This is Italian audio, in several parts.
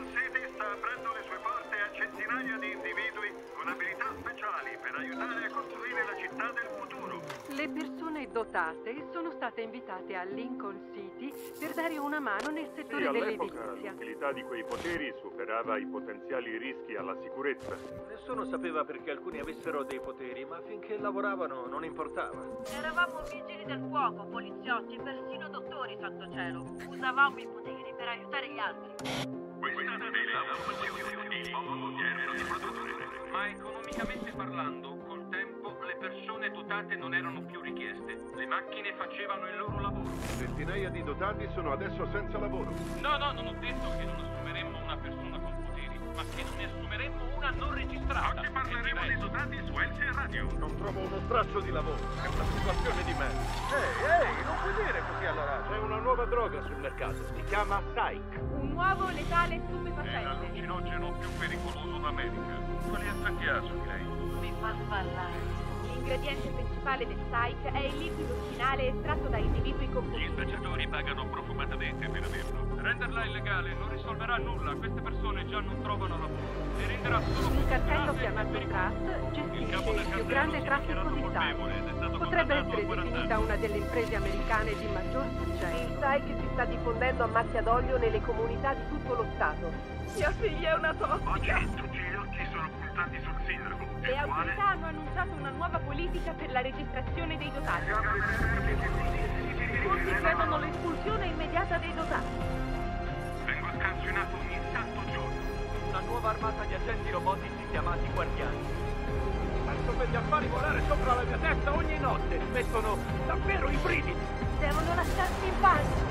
City sta aprendo le sue porte a centinaia di individui con abilità speciali per aiutare a costruire la città del futuro. Le persone dotate sono state invitate a Lincoln City per dare una mano nel settore all'epoca dell'edilizia. l'utilità di quei poteri superava i potenziali rischi alla sicurezza. Nessuno sapeva perché alcuni avessero dei poteri, ma finché lavoravano non importava. Eravamo vigili del fuoco, poliziotti, persino dottori, santo cielo. Usavamo i poteri per aiutare gli altri. Questa è la funzione, il modo odierno di produrre. Ma economicamente parlando, col tempo le persone dotate non erano più richieste. Le macchine facevano il loro lavoro. Centinaia di dotati sono adesso senza lavoro. No, non ho detto che non assumeremmo una persona con poteri, ma che non ne assumeremmo una non registrata. Oggi parleremo di dotati su LC Radio. Non trovo uno straccio di lavoro. È una situazione di merda. Ehi, non puoi dire così alla radio. C'è una nuova droga sul mercato. Si chiama Psych. Un nuovo letale È stupefacente. l'allucinogeno più pericoloso d'America. Quali effetti ha su di lei? Mi fa sballare. L'ingrediente principale del Psych è il liquido finale estratto da individui con Gli poteri. spacciatori pagano profumatamente per averlo. Renderla illegale non risolverà nulla. Queste persone già non trovano lavoro. Le renderà solo più Un cartello disperate e chiamato pericolose. Trust Il gestisce capo del il più cartello grande si è traffico dichiarato di colpevole ed è Psych. stato Potrebbe condannato essere a 40 definita anni. una delle imprese americane di maggior successo. Il Psyche si sta diffondendo a macchia d'olio nelle comunità di tutto lo Stato. Mia figlia è una Oggi tossica. tutti gli occhi sono puntati sul sindaco. Le il quale autorità hanno annunciato una nuova politica per la registrazione dei dotati. Tutti chiedono l'espulsione immediata dei dotati. vengo scansionato ogni santo giorno. Una nuova armata di agenti robotici chiamati guardiani. Sento quegli affari volare sopra la mia testa ogni notte. Mettono davvero i brividi. Devono lasciarsi in pace.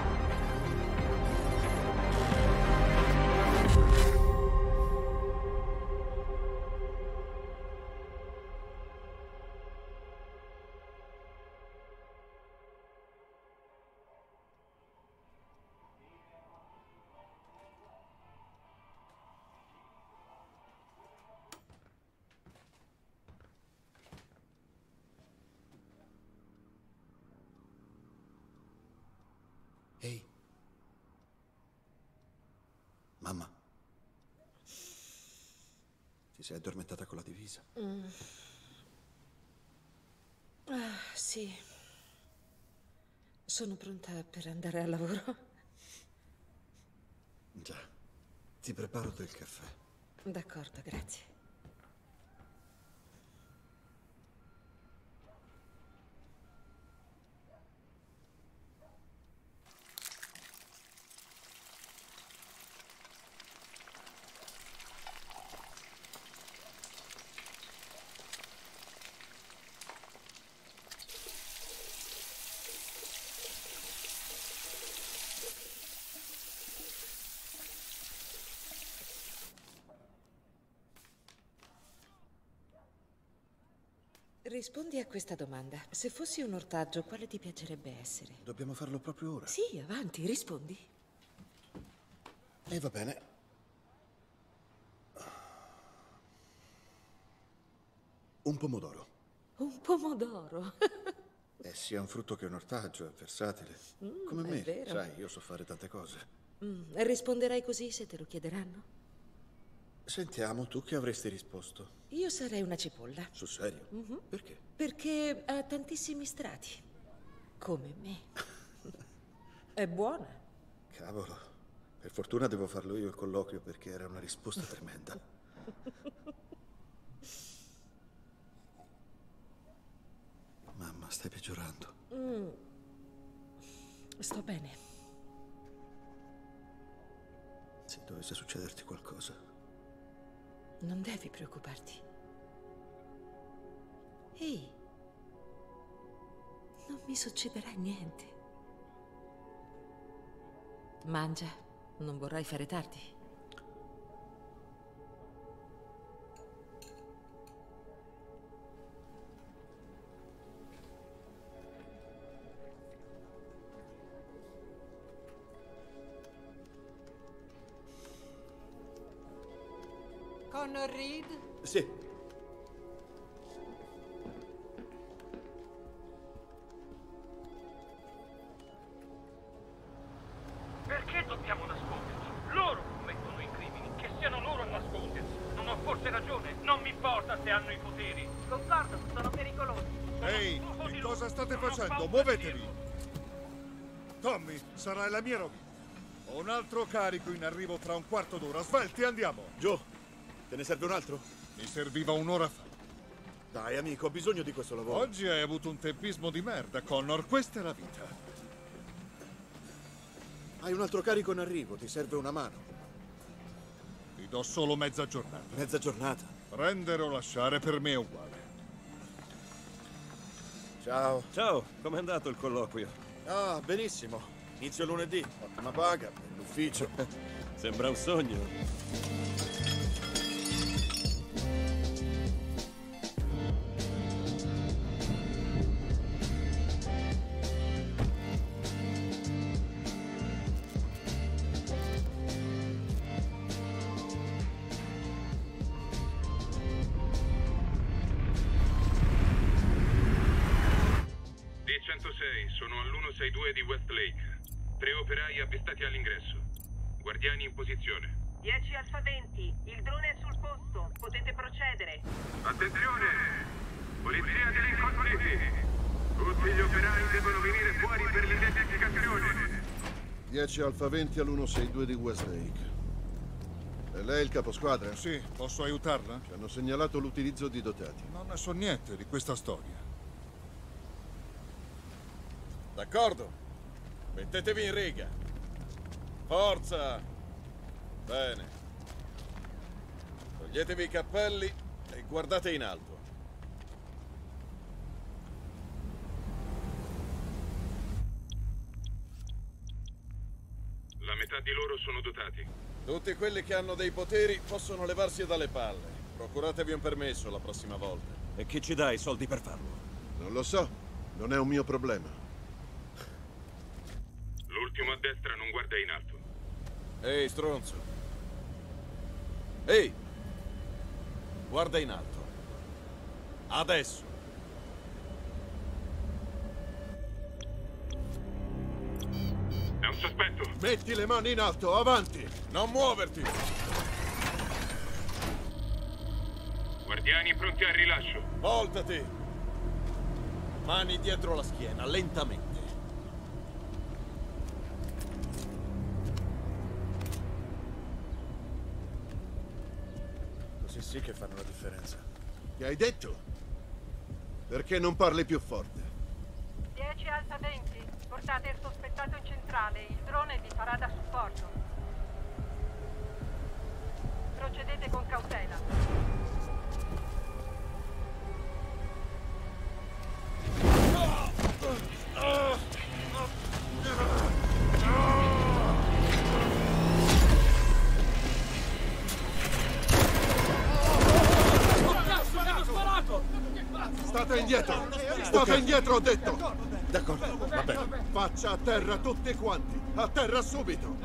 Ehi. Mamma. Ti sei addormentata con la divisa? Sì. Sono pronta per andare al lavoro. Già. Ti preparo del caffè. D'accordo, grazie. Rispondi a questa domanda. Se fossi un ortaggio, quale ti piacerebbe essere? Dobbiamo farlo proprio ora. Sì, avanti, rispondi. E va bene. Un pomodoro. Un pomodoro. Sia un frutto che un ortaggio, è versatile. Come è me, vero. sai, io so fare tante cose. Risponderai così se te lo chiederanno? Sentiamo, tu che avresti risposto? Io sarei una cipolla. Sul serio? Perché? Perché ha tantissimi strati. Come me. È buona. Cavolo, per fortuna devo farlo io il colloquio perché era una risposta tremenda. Mamma, stai peggiorando. Sto bene. Se dovesse succederti qualcosa, Non devi preoccuparti. Ehi, non mi succederà niente. Mangia, non vorrai fare tardi. Connor Reed? Sì. Perché dobbiamo nasconderci? Loro commettono i crimini. importa se hanno i poteri? Concordo, sono pericolosi. Ehi, che cosa state facendo? Muovetevi! Tommy, sarà la mia rovina. Ho un altro carico in arrivo tra un quarto d'ora. Svelti, andiamo! Joe, te ne serve un altro? Mi serviva un'ora fa. Dai, amico, ho bisogno di questo lavoro. Oggi hai avuto un tempismo di merda, Connor. Questa è la vita. Hai un altro carico in arrivo, ti serve una mano. Ti do solo mezza giornata. Mezza giornata? Prendere o lasciare per me è uguale. Ciao. Ciao, com'è andato il colloquio? Ah, benissimo. Inizio lunedì, ottima paga, l'ufficio. Sembra un sogno. Sono all'162 di Westlake. 3 operai avvistati all'ingresso. Guardiani in posizione. 10 Alfa 20, il drone è sul posto, potete procedere. Attenzione! Polizia di Lincoln City! Tutti gli operai devono venire fuori per l'identificazione. 10 Alfa 20 all'162 di Westlake. È lei il caposquadra? Sì, posso aiutarla? Ci hanno segnalato l'utilizzo di dotati. Non ne so niente di questa storia. D'accordo. Mettetevi in riga. Forza! Bene. Toglietevi i cappelli e guardate in alto. La metà di loro sono dotati. Tutti quelli che hanno dei poteri possono levarsi dalle palle. Procuratevi un permesso la prossima volta. E chi ci dà i soldi per farlo? Non lo so. Non è un mio problema. L'ultimo a destra non guarda in alto. Ehi, stronzo. Ehi! Guarda in alto. Adesso. È un sospetto. Metti le mani in alto, avanti! Non muoverti! Guardiani pronti al rilascio. Voltati! Mani dietro la schiena, lentamente. Sì che fanno la differenza. Che hai detto? Perché non parli più forte? 10 Alfa 20, portate il sospettato in centrale, il drone vi farà da supporto. Procedete con cautela. State indietro! State indietro, ho detto! D'accordo, va bene. Faccia a terra tutti quanti! A terra subito!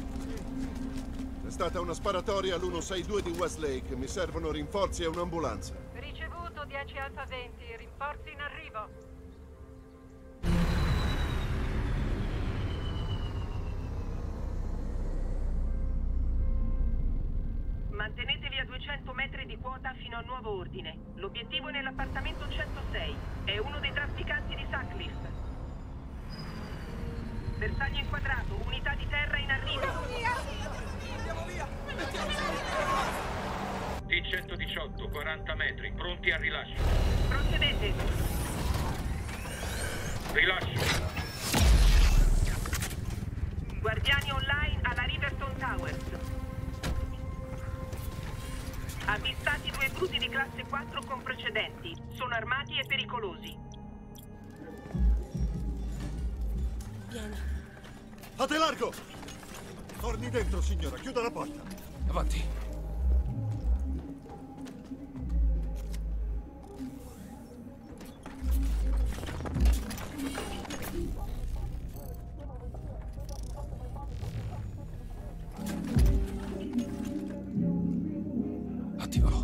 È stata una sparatoria all'162 di Westlake. Mi servono rinforzi e un'ambulanza. Ricevuto 10 Alfa 20, rinforzi in arrivo. Mantenetevi a 200 metri di quota fino a nuovo ordine. L'obiettivo è nell'appartamento 106. È uno dei trafficanti di Sutcliffe. Bersaglio inquadrato, unità di terra in arrivo. Andiamo via! T-118, 40 metri, pronti al rilascio. Procedete. Rilascio. Guardiani online alla Riverton Towers. Avvistati 2 bruti di classe 4 con precedenti. Sono armati e pericolosi. Vieni. Fate largo! Torni dentro, signora. Chiuda la porta. Avanti. Attivalo.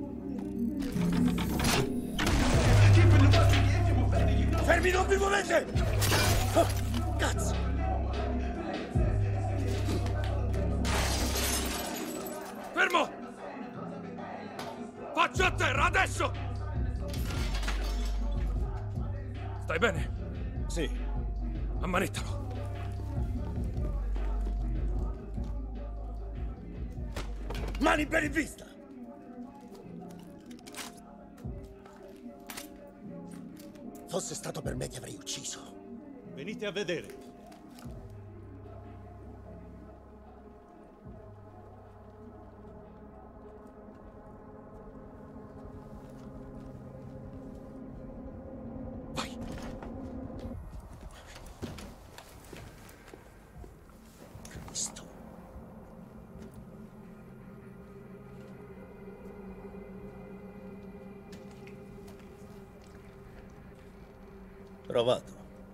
Fermi, non vi muovete! Oh, cazzo! Fermo! Faccia a terra, adesso! Stai bene? Sì. Ammanettalo. Mani per in vista! Fosse stato per me ti avrei ucciso. Venite a vedere. Vai! Cristo. Provato.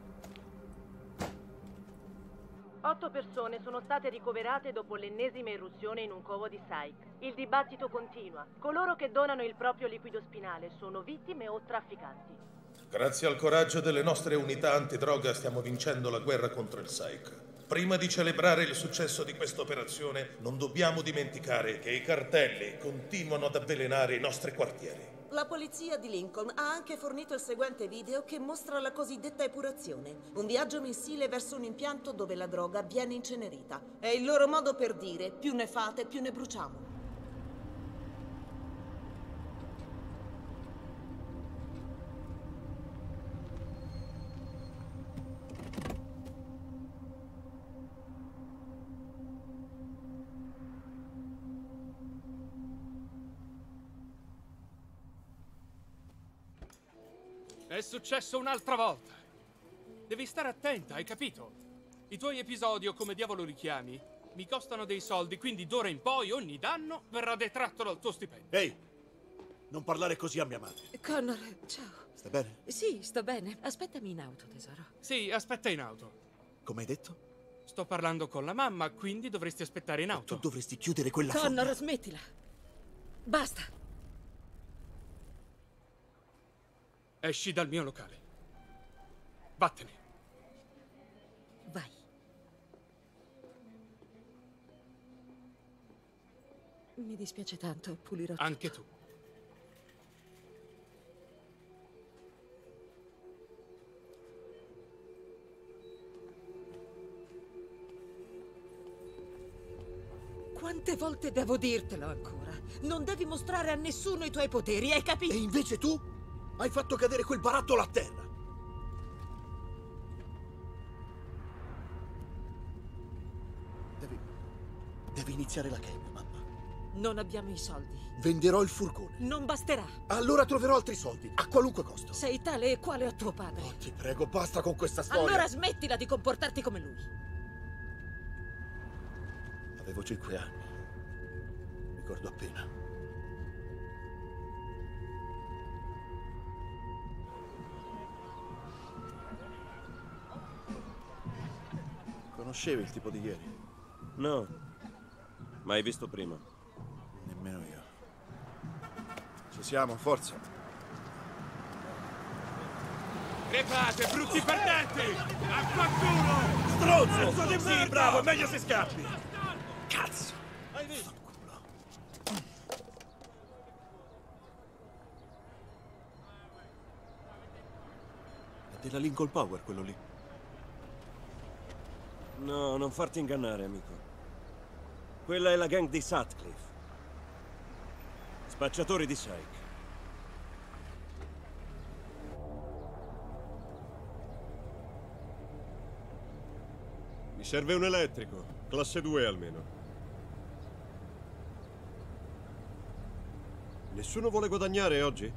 8 persone sono state ricoverate dopo l'ennesima irruzione in un covo di Psyche. Il dibattito continua. Coloro che donano il proprio liquido spinale sono vittime o trafficanti. Grazie al coraggio delle nostre unità antidroga stiamo vincendo la guerra contro il Psyche. Prima di celebrare il successo di questa operazione, non dobbiamo dimenticare che i cartelli continuano ad avvelenare i nostri quartieri. La polizia di Lincoln ha anche fornito il seguente video che mostra la cosiddetta epurazione, un viaggio mensile verso un impianto dove la droga viene incenerita. È il loro modo per dire: più ne fate, più ne bruciamo. È successo un'altra volta. Devi stare attenta, hai capito? I tuoi episodi, o come diavolo li chiami, mi costano dei soldi, quindi d'ora in poi ogni danno verrà detratto dal tuo stipendio. Ehi, non parlare così a mia madre. Connor, ciao. Stai bene? Sì, sto bene. Aspettami in auto, tesoro. Sì, aspetta in auto. Come hai detto? Sto parlando con la mamma, quindi dovresti aspettare in auto. Tu dovresti chiudere quella Connor, forma. smettila. Basta. Esci dal mio locale. Vattene. Vai. Mi dispiace tanto, pulirò tutto. Anche tu. Quante volte devo dirtelo ancora? Non devi mostrare a nessuno i tuoi poteri, hai capito? E invece tu hai fatto cadere quel barattolo a terra. Devi iniziare la game, mamma. Non abbiamo i soldi. Venderò il furgone. Non basterà. Allora troverò altri soldi, a qualunque costo. Sei tale e quale a tuo padre. Oh, ti prego, basta con questa storia. Allora smettila di comportarti come lui. Avevo 5 anni. Ricordo appena. Conoscevi il tipo di ieri? No. Mai visto prima. Nemmeno io. Ci siamo, forza. Crepate, brutti perdenti! Affanculo! Stronzo! Sì, bravo, è meglio se scappi! Cazzo! Hai visto? È della Lincoln Power quello lì. No, non farti ingannare, amico. Quella è la gang di Sutcliffe. Spacciatori di Psyche. Mi serve un elettrico, classe 2 almeno. Nessuno vuole guadagnare oggi?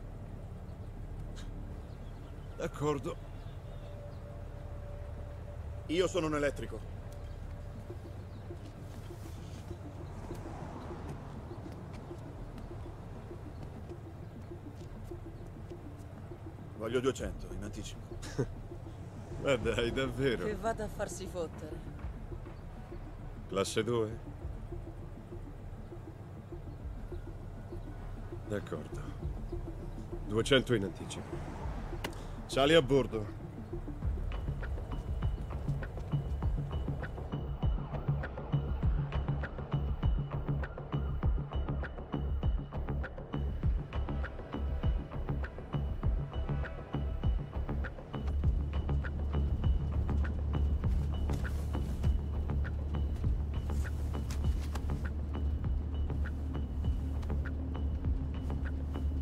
D'accordo. Io sono un elettrico. Voglio 200 in anticipo. Ma dai, davvero? Che vada a farsi fottere. Classe 2? D'accordo. 200 in anticipo. Sali a bordo.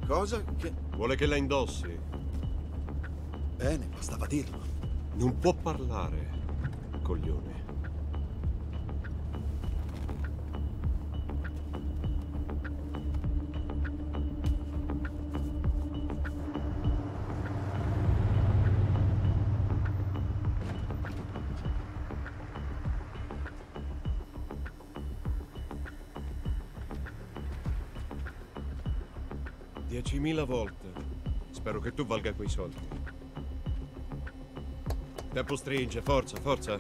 Cosa? Che... Vuole che la indossi? Bene, bastava dirlo. Non può parlare, coglione. $10.000 volte. Spero che tu valga quei soldi. Tempo stringe, forza, forza.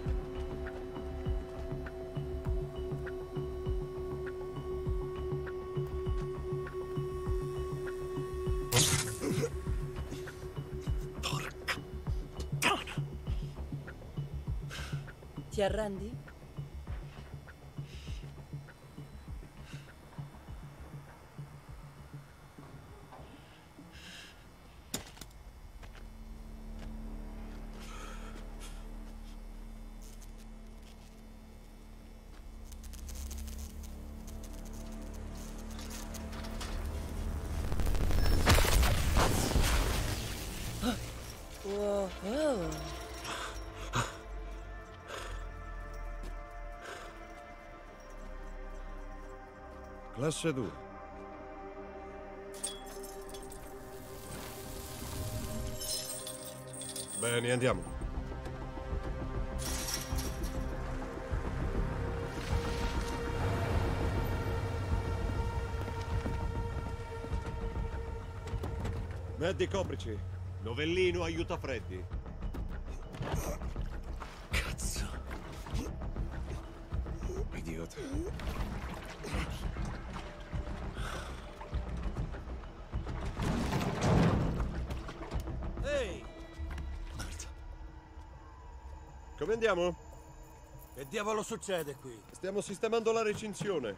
Porca puttana. Ti arrendi? Classe 2. Bene, andiamo. Maddie, coprici. Novellino, aiuta Freddy. Cazzo. Idiota. Ehi! Merda. Come andiamo? Che diavolo succede qui? Stiamo sistemando la recinzione.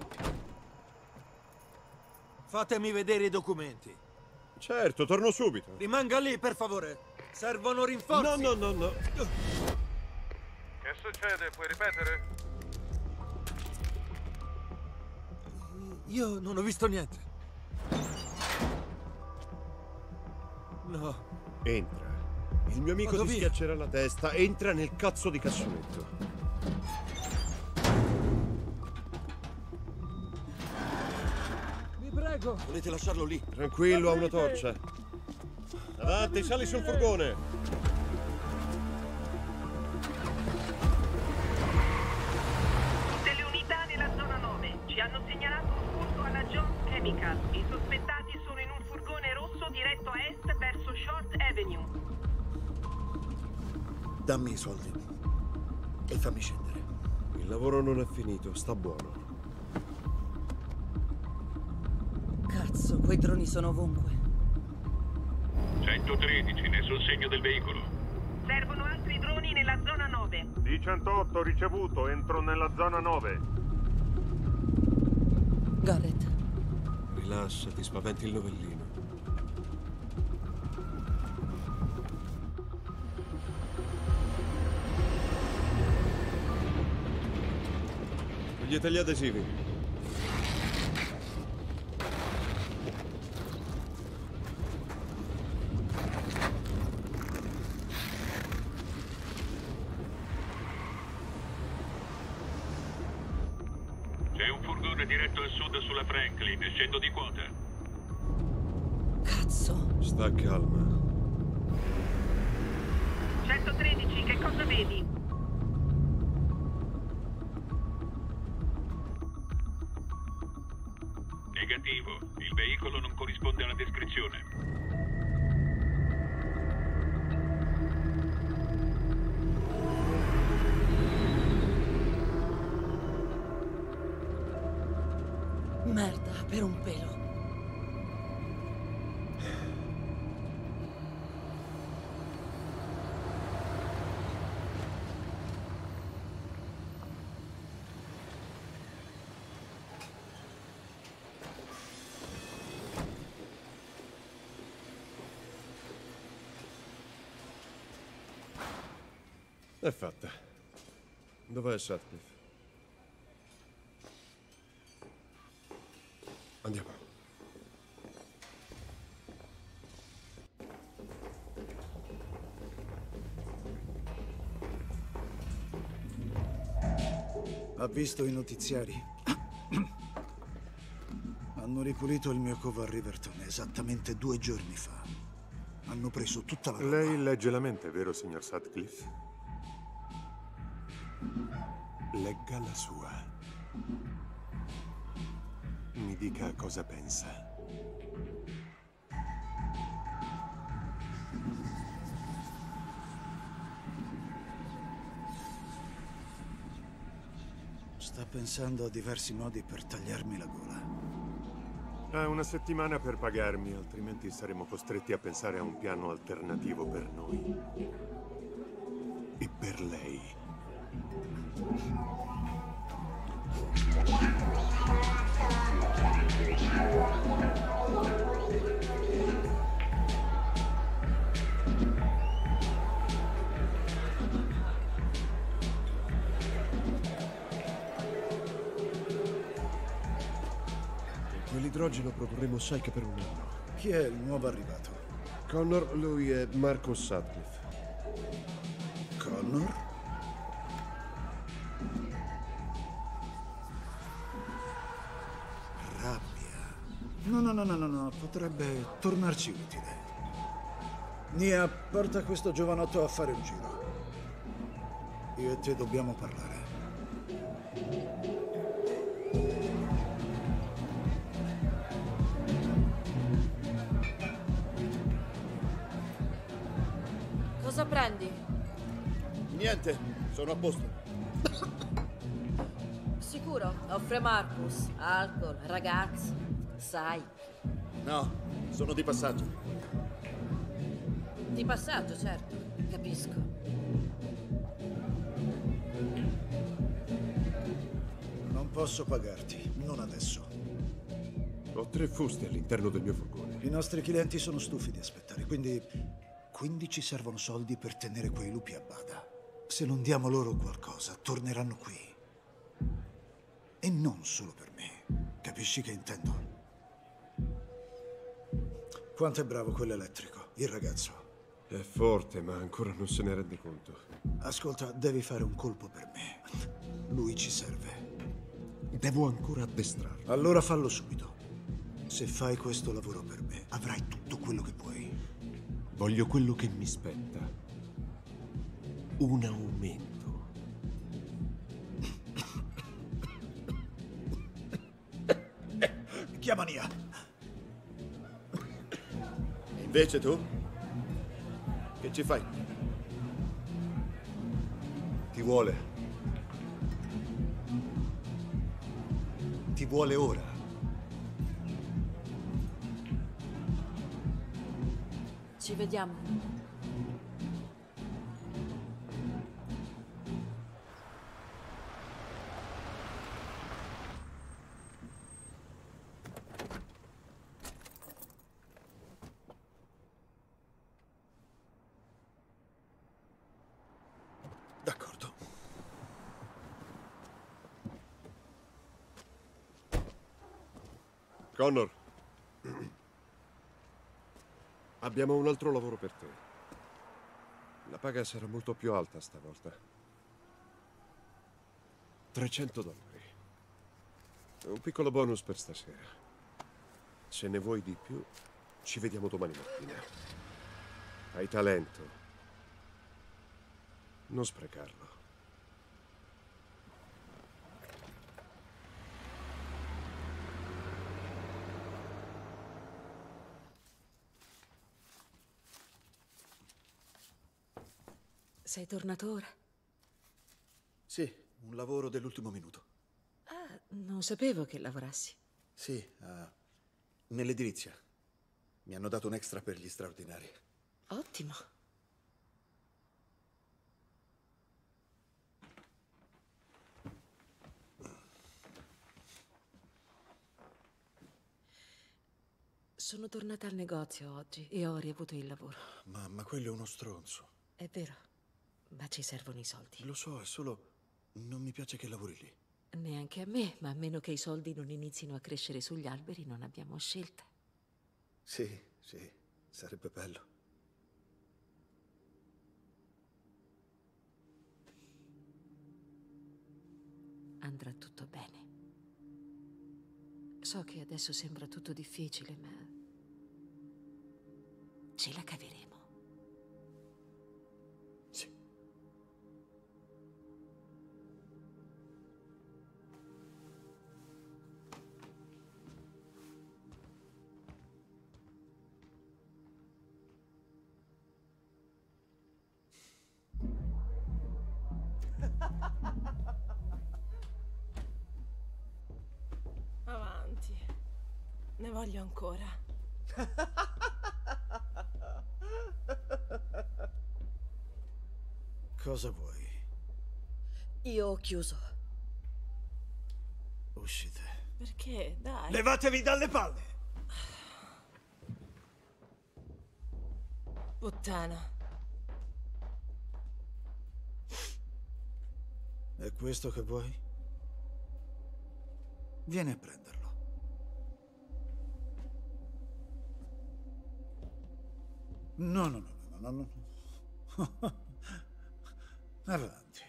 Fatemi vedere i documenti. Certo, torno subito. Rimanga lì, per favore. Servono rinforzi. No. Che succede? Puoi ripetere? Io non ho visto niente. No. Entra. Il mio amico ti schiaccerà la testa. Entra nel cazzo di cassonetto. Vi prego. Volete lasciarlo lì? Tranquillo, ha una torcia. Avanti, sali sul furgone. Tutte le unità nella zona 9 ci hanno segnalato un furto alla Jones Chemical. I sospettati sono in un furgone rosso diretto a est verso Short Avenue. Dammi i soldi e fammi scendere. Il lavoro non è finito, sta buono. Cazzo, quei droni sono ovunque. 113, nessun segno del veicolo. Servono altri droni nella zona 9. D108 ricevuto, entro nella zona 9. Garrett. Rilassati, spaventi il novellino. Togliete gli adesivi. C'è un furgone diretto a sud sulla Franklin, scendo di quota. Cazzo. Sta calma. 113, che cosa vedi? Negativo, il veicolo non corrisponde alla descrizione. Merda, per un pelo. È fatta. Dov'è Sutcliffe? Andiamo. Ha visto i notiziari? Hanno ripulito il mio covo a Riverton esattamente 2 giorni fa. Hanno preso tutta la roba. Lei legge la mente, vero, signor Sutcliffe? Legga la sua. Mi dica cosa pensa. Sta pensando a diversi modi per tagliarmi la gola. Ha una settimana per pagarmi, altrimenti saremo costretti a pensare a un piano alternativo per noi. E per lei. Quell'idrogeno produrremo Psyche per un anno. Chi è il nuovo arrivato? Connor, lui è Marcus Sutcliffe. Connor? Rabbia. No, potrebbe tornarci utile. Nia, porta questo giovanotto a fare un giro. Io e te dobbiamo parlare. Cosa prendi? Niente, sono a posto. Sicuro? Offre Marcus, alcol, ragazzi, sai. No, sono di passaggio. Di passaggio, certo, capisco. Non posso pagarti, non adesso. Ho 3 fusti all'interno del mio furgone. I nostri clienti sono stufi di aspettare, quindi ci servono soldi per tenere quei lupi a bada. Se non diamo loro qualcosa, torneranno qui. E non solo per me. Capisci che intendo? Quanto è bravo quell'elettrico, il ragazzo. È forte, ma ancora non se ne rende conto. Ascolta, devi fare un colpo per me. Lui ci serve. Devo ancora addestrarlo. Allora fallo subito. Se fai questo lavoro per me, avrai tutto quello che vuoi. Voglio quello che mi spetta. Un aumento. Chiama Nia. Invece tu? Che ci fai? Ti vuole. Ti vuole ora. Ci vediamo. D'accordo. Connor. Abbiamo un altro lavoro per te. La paga sarà molto più alta stavolta. $300. Un piccolo bonus per stasera. Se ne vuoi di più, ci vediamo domani mattina. Hai talento. Non sprecarlo. Sei tornato ora? Sì, un lavoro dell'ultimo minuto. Ah, non sapevo che lavorassi. Sì, nell'edilizia. Mi hanno dato un extra per gli straordinari. Ottimo. Sono tornata al negozio oggi e ho riavuto il lavoro. Ma quello è uno stronzo. È vero, ma ci servono i soldi. Lo so, è solo... non mi piace che lavori lì. Neanche a me, ma a meno che i soldi non inizino a crescere sugli alberi non abbiamo scelta. Sì, sarebbe bello. andrà tutto bene. So che adesso sembra tutto difficile, ma ce la caveremo. Sì. Avanti. Ne voglio ancora. Cosa vuoi? Io ho chiuso. Uscite. Perché? Dai. Levatevi dalle palle! Puttana. È questo che vuoi? Vieni a prenderlo. No, no, no, no, no, no. Avanti.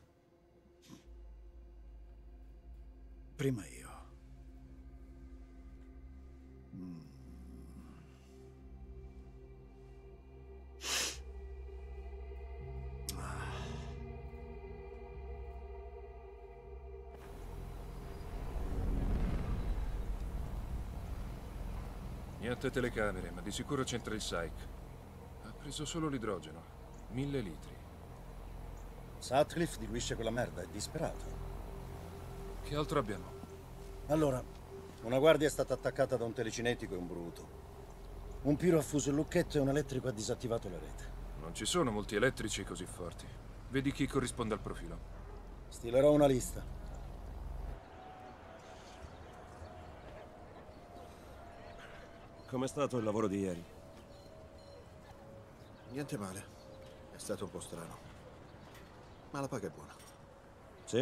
Prima io. Niente telecamere, ma di sicuro c'entra il Psych. Ha preso solo l'idrogeno. 1000 litri. Sutcliffe diluisce quella merda, è disperato. Che altro abbiamo? Allora, una guardia è stata attaccata da un telecinetico e un bruto. Un piro ha fuso il lucchetto e un elettrico ha disattivato la rete. Non ci sono molti elettrici così forti. Vedi chi corrisponde al profilo. Stilerò una lista. Com'è stato il lavoro di ieri? Niente male. È stato un po' strano. Ma la paga è buona. Sì?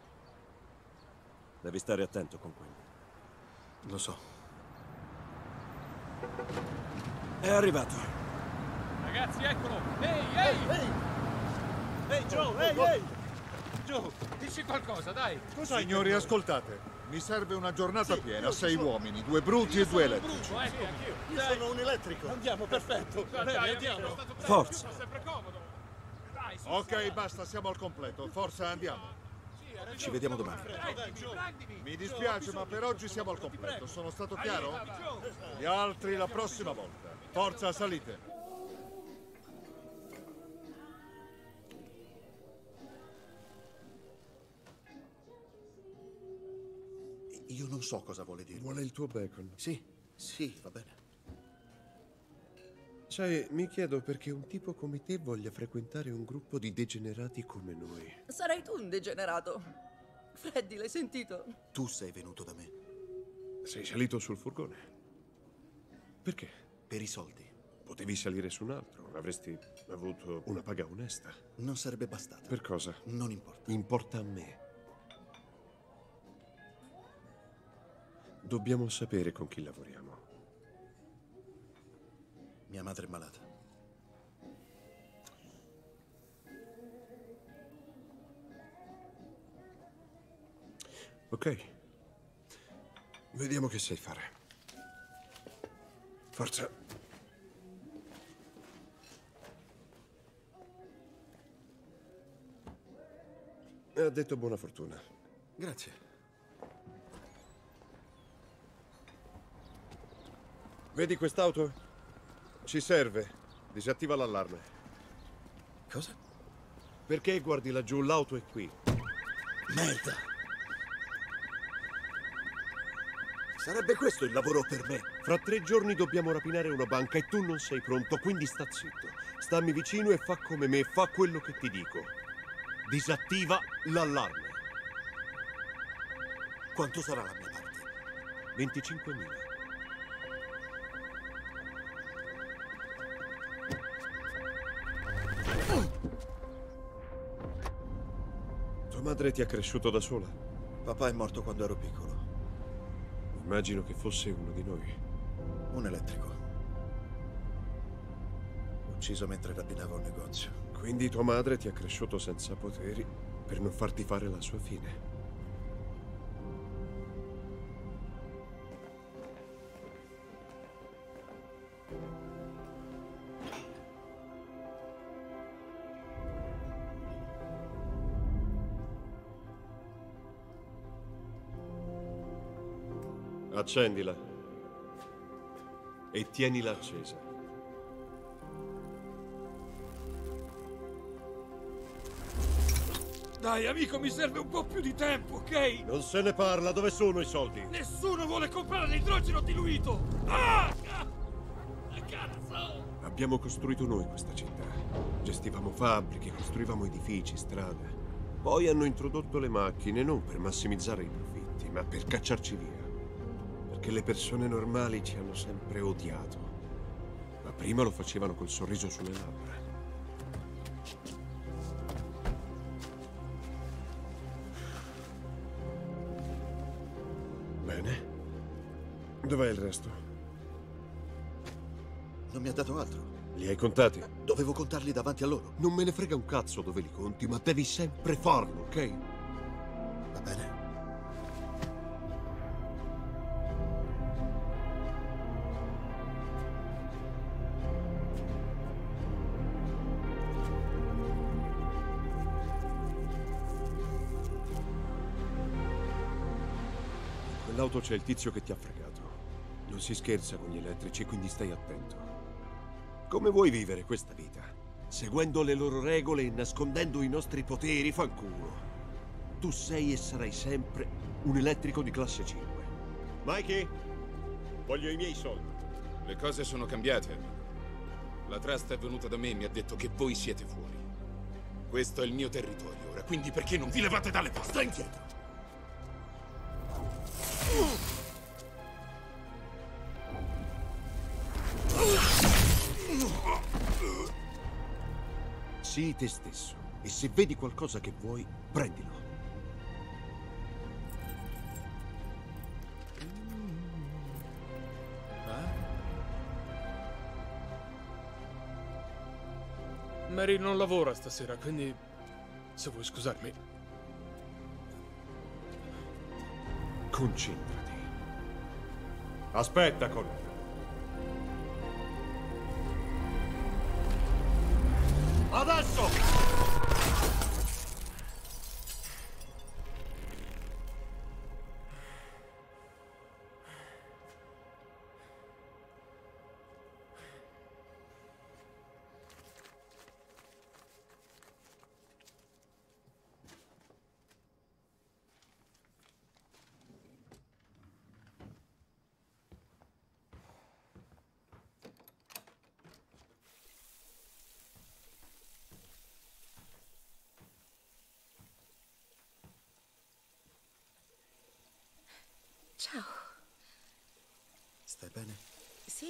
Devi stare attento con quello. Lo so. È arrivato. Ragazzi, eccolo! Ehi, ehi! Ehi, Joe, ehi! Joe, dici qualcosa, dai! Signori, ascoltate. Mi serve una giornata piena, 6 uomini, 2 bruti e 2 elettrici. Io sono un elettrico. Andiamo, perfetto. Bene, andiamo. Forza. Ok, basta, siamo al completo. Forza, andiamo. Ci vediamo domani. Mi dispiace, ma per oggi siamo al completo. Sono stato chiaro? Gli altri la prossima volta. Forza, salite. Io non so cosa vuole dire. Vuole il tuo bacon. Sì, sì, va bene. Sai, mi chiedo perché un tipo come te voglia frequentare un gruppo di degenerati come noi. Sarai tu un degenerato. Freddy, l'hai sentito? Tu sei venuto da me. Sei salito sul furgone. Perché? Per i soldi. Potevi salire su un altro. Avresti avuto una paga onesta. Non sarebbe bastata. Per cosa? Non importa. Importa a me. Dobbiamo sapere con chi lavoriamo. Mia madre è malata. Ok. Vediamo che sai fare. Forza. Ha detto buona fortuna. Grazie. Vedi quest'auto? Ci serve. Disattiva l'allarme. Cosa? Perché guardi laggiù? L'auto è qui. Merda! Sarebbe questo il lavoro per me. Fra 3 giorni dobbiamo rapinare una banca e tu non sei pronto, quindi sta zitto. Stammi vicino e fa come me, fa quello che ti dico. Disattiva l'allarme. Quanto sarà la mia parte? 25.000. Tua madre ti ha cresciuto da sola? Papà è morto quando ero piccolo. Immagino che fosse uno di noi. Un elettrico. Ucciso mentre rapinava un negozio. Quindi tua madre ti ha cresciuto senza poteri per non farti fare la sua fine. Accendila. E tienila accesa. Dai, amico, mi serve un po' più di tempo, ok? Non se ne parla, dove sono i soldi? Nessuno vuole comprare l'idrogeno diluito! Ah! Cazzo! Abbiamo costruito noi questa città. Gestivamo fabbriche, costruivamo edifici, strade. Poi hanno introdotto le macchine non per massimizzare i profitti, ma per cacciarci via. Perché le persone normali ci hanno sempre odiato. Ma prima lo facevano col sorriso sulle labbra. Bene. Dov'è il resto? Non mi ha dato altro. Li hai contati? Dovevo contarli davanti a loro. Non me ne frega un cazzo dove li conti, ma devi sempre farlo, ok? Va bene. In quell'auto c'è il tizio che ti ha fregato. Non si scherza con gli elettrici, quindi stai attento. Come vuoi vivere questa vita? Seguendo le loro regole e nascondendo i nostri poteri, fanculo. Tu sei e sarai sempre un elettrico di classe 5. Mikey, voglio i miei soldi. Le cose sono cambiate. La trust è venuta da me e mi ha detto che voi siete fuori. Questo è il mio territorio ora, quindi perché non vi levate dalle palle? Sta indietro. Sii te stesso e se vedi qualcosa che vuoi, prendilo. Mary non lavora stasera, quindi se vuoi scusarmi. Concentrati. Aspetta, Connor. Adesso! Ciao. Stai bene? Sì?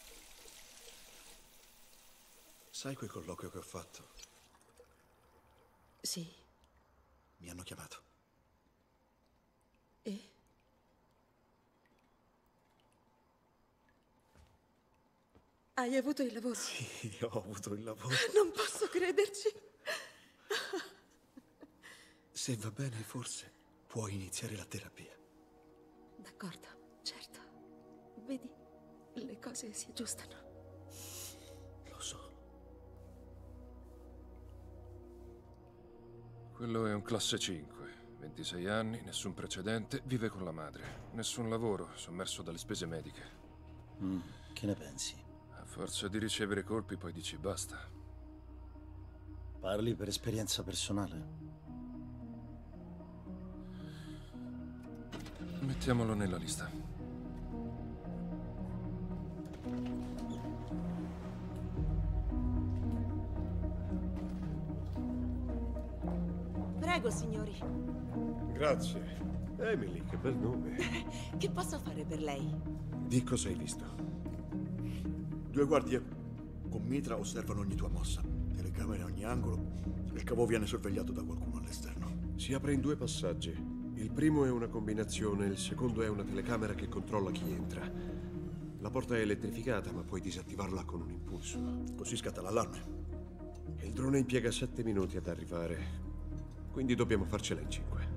Sai quel colloquio che ho fatto? Sì. Mi hanno chiamato. E? Hai avuto il lavoro? Sì, ho avuto il lavoro. Non posso crederci. Se va bene, forse puoi iniziare la terapia. D'accordo, certo. Vedi, le cose si aggiustano. Lo so. Quello è un classe 5, 26 anni, nessun precedente, vive con la madre. Nessun lavoro, sommerso dalle spese mediche. Che ne pensi? A forza di ricevere colpi poi dici basta. Parli per esperienza personale? Mettiamolo nella lista. Prego, signori. Grazie. Emily, che bel nome. Che posso fare per lei? Di cosa hai visto? 2 guardie con mitra osservano ogni tua mossa. Telecamere a ogni angolo. Il cavo viene sorvegliato da qualcuno all'esterno. Si apre in 2 passaggi. Il primo è una combinazione, il secondo è una telecamera che controlla chi entra. La porta è elettrificata, ma puoi disattivarla con un impulso. Così scatta l'allarme. Il drone impiega 7 minuti ad arrivare, quindi dobbiamo farcela in 5.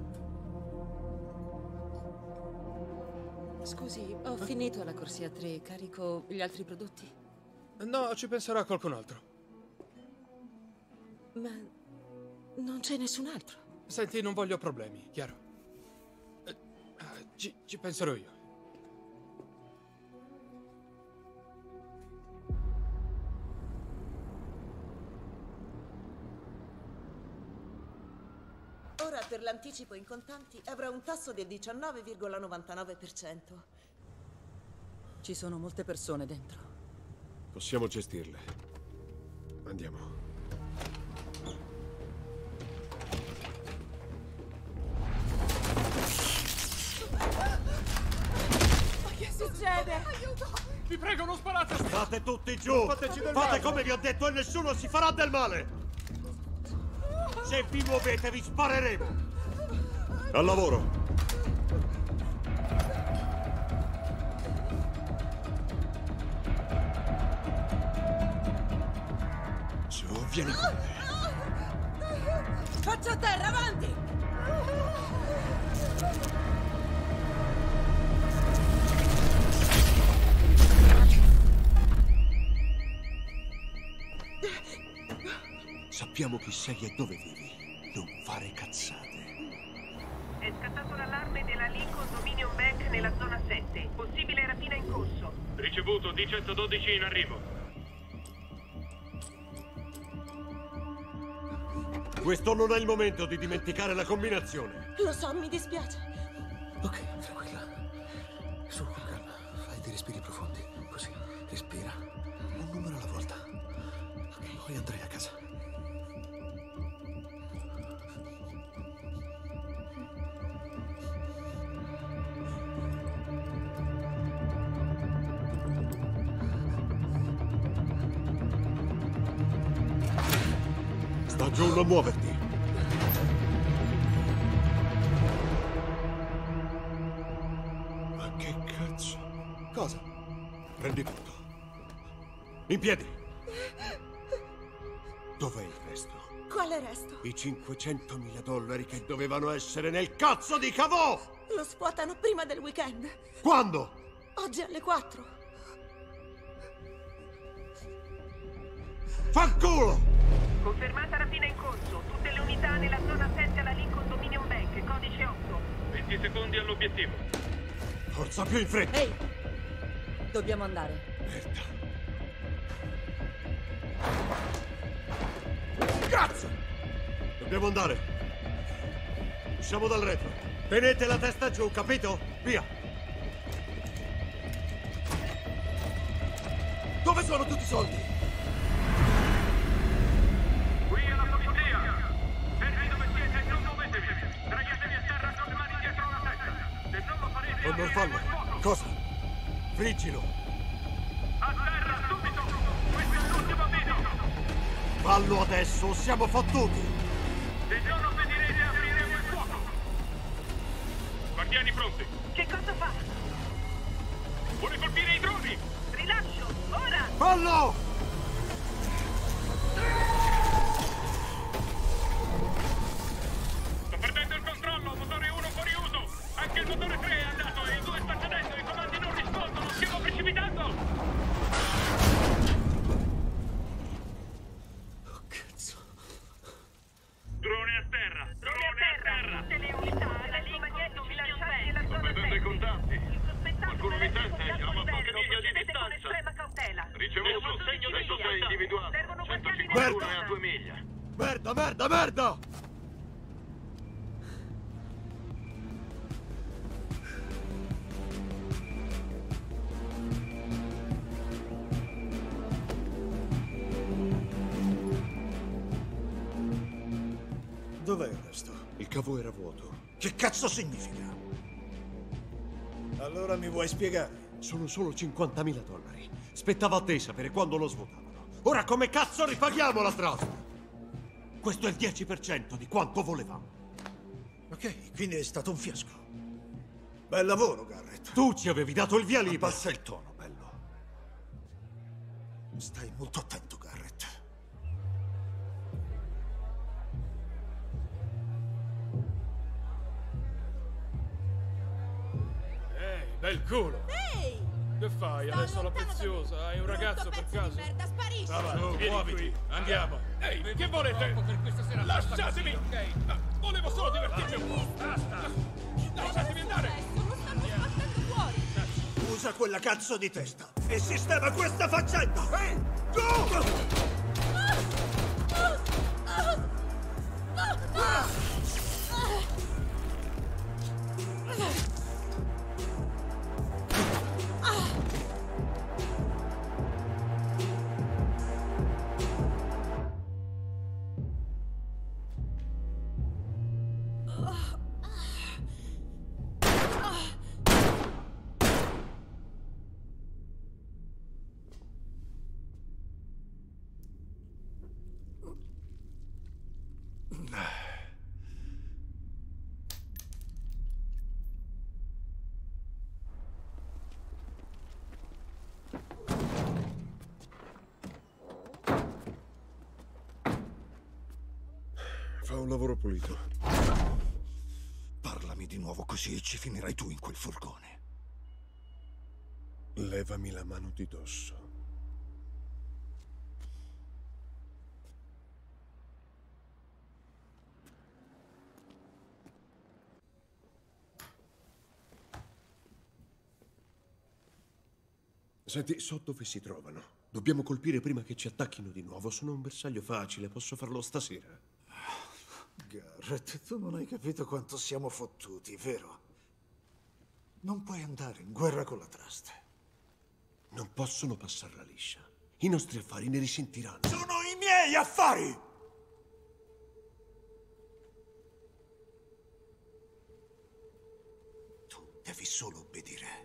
Scusi, ho finito la corsia 3. Carico gli altri prodotti? No, ci penserà qualcun altro. Ma non c'è nessun altro. Senti, non voglio problemi, chiaro? Ci penserò io. l'anticipo in contanti avrà un tasso del 19,99%. Ci sono molte persone dentro. Possiamo gestirle. Andiamo. Ma che succede? Aiuto! Vi prego, non sparate! State tutti giù! Fate come vi ho detto e nessuno si farà del male! Se vi muovete vi spareremo! Al lavoro! Su, vieni con me! Faccia a terra, avanti! Sappiamo chi sei e dove vivi. Non fare cazzate. È scattato l'allarme della Lincoln Dominion Bank nella zona 7. Possibile rapina in corso. Ricevuto, D112 in arrivo. Questo non è il momento di dimenticare la combinazione. Lo so, mi dispiace. Ok, tranquilla. Su, con calma. Fai dei respiri profondi. Così, respira. Un numero alla volta. Ok, poi andrai a casa. Sta giù, non muoverti. Ma che cazzo? Cosa? Prendi tutto. In piedi. Dov'è il resto? Quale resto? I $500.000 che dovevano essere nel cazzo di cavò! Lo svuotano prima del weekend. Quando? Oggi alle 4. Fanculo! Confermata rapina in corso. Tutte le unità nella zona 7 alla Lincoln Dominion Bank. Codice 8. 20 secondi all'obiettivo. Forza, più in fretta! Ehi! Dobbiamo andare. Merda. Cazzo! Dobbiamo andare. Usciamo dal retro. Tenete la testa giù, capito? Via! Dove sono tutti i soldi? Qui è la polizia. Fermi dove siete, non muovetevi. Sdraiatevi a terra con le mani dietro la testa. Se non lo farete... Oh, non fallo. Cosa? Friggilo. A terra, subito. Questo è l'ultimo avviso. Fallo adesso, o siamo fottuti. Se non obbedire, apriremo il fuoco. Guardiani pronti. Che cosa fa? Vuole colpire i droni. Rilascio, ora! Fallo! Sto perdendo il controllo, motore 1 fuori uso. Anche il motore 3 è andato e il 2 sta cedendo. I comandi non rispondono, stiamo precipitando. Oh, cazzo. Drone a terra, drone a terra. Tutte le unità alla Lincoln Dominion Bank nella zona 7. Perdendo i contanti. Il sospettato Qualcuno mi deve essere sente? sotto Siamo a poche livello. miglia di Procedete con distanza. estrema cautela. Ricevuto, adesso sei individuato. Servono guardiani 151 è a 2 miglia. Merda, merda, merda! Dov'è il resto? Il cavo era vuoto. Che cazzo significa? Allora mi vuoi spiegare? Sono solo $50.000. Spettava a te sapere quando lo svuotavano. Ora come cazzo ripaghiamo la trust? Questo è il 10% di quanto volevamo. Ok, quindi è stato un fiasco. Bel lavoro, Garrett. Tu ci avevi dato il via libera. Abbassa il tono, bello. Stai molto attento, Garrett. Bel culo! Ehi! Che fai Sto adesso la lontano da preziosa? Hai un ragazzo per Pezzo caso? di merda, sparisci! Vieni muoviti. qui, andiamo! Ehi, che volete? Per questa sera Lasciatemi! ok? Volevo solo divertirmi un po'! Basta! Lasciatemi andare! Lo stanno sbattendo fuori! Usa quella cazzo di testa e sistema questa faccenda! Ehi! Tu! Fa un lavoro pulito. Parlami di nuovo così e ci finirai tu in quel furgone. Levami la mano di dosso. Senti, so dove si trovano. Dobbiamo colpire prima che ci attacchino di nuovo. Sono un bersaglio facile, posso farlo stasera. Garrett, tu non hai capito quanto siamo fottuti, vero? Non puoi andare in guerra con la Trust. Non possono passarla liscia. I nostri affari ne risentiranno. Sono i miei affari! Tu devi solo obbedire.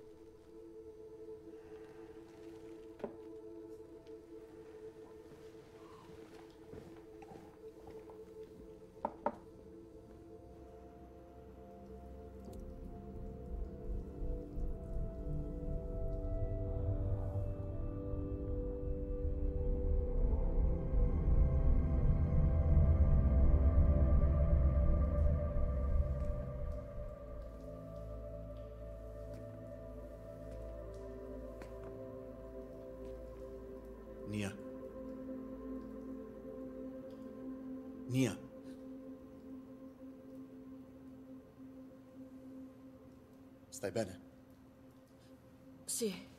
Nia. Stai bene? Sì.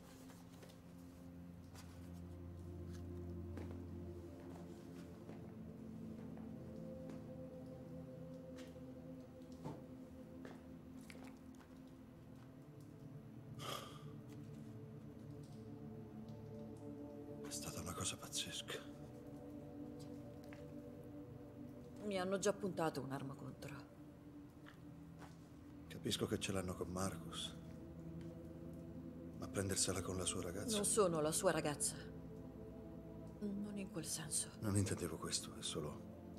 È stata una cosa pazzesca. Mi hanno già puntato un'arma contro. Capisco che ce l'hanno con Marcus. Ma prendersela con la sua ragazza? Non sono la sua ragazza. Non in quel senso. Non intendevo questo, è solo...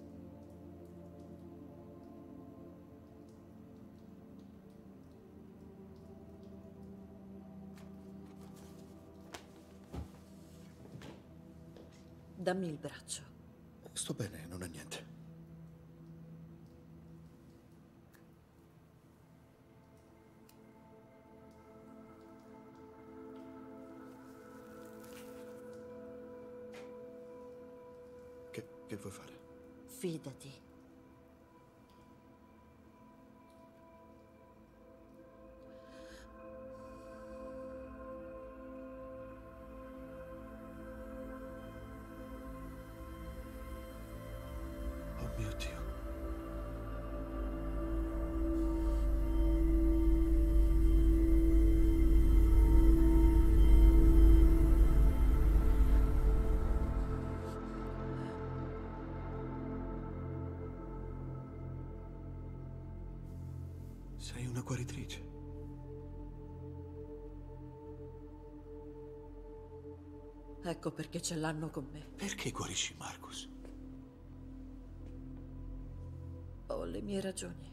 Dammi il braccio. Sto bene, non è niente. Che vuoi fare? Fidati. Oh mio Dio. Sei una guaritrice. Ecco perché ce l'hanno con me. Perché guarisci Marcus? Ho le mie ragioni.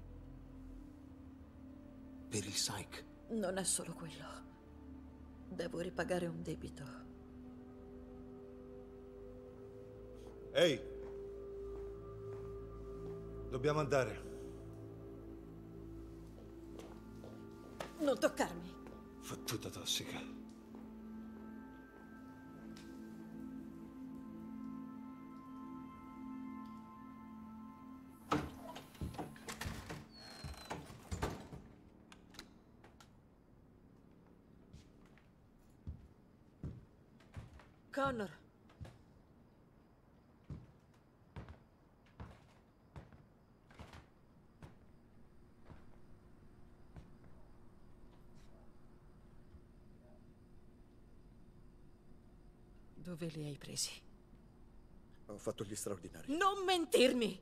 Per il psych? Non è solo quello. Devo ripagare un debito. Ehi! Dobbiamo andare. Non toccarmi. Fottuta tossica. Connor. Dove li hai presi? Ho fatto gli straordinari. Non mentirmi!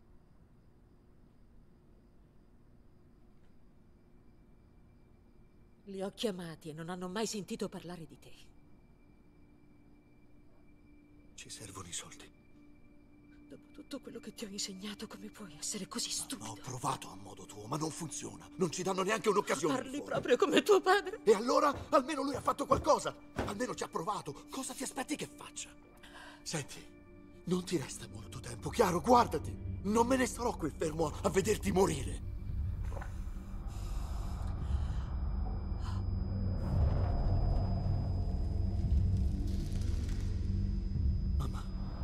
Li ho chiamati e non hanno mai sentito parlare di te. Ci servono i soldi. Dopo tutto quello che ti ho insegnato, come puoi essere così stupido? Ho provato a modo tuo, ma non funziona. Non ci danno neanche un'occasione. Parli proprio come tuo padre. E allora? Almeno lui ha fatto qualcosa. Almeno ci ha provato. Cosa ti aspetti che faccia? Senti, Non ti resta molto tempo, chiaro? Guardati! Non me ne starò qui fermo a vederti morire. Mamma.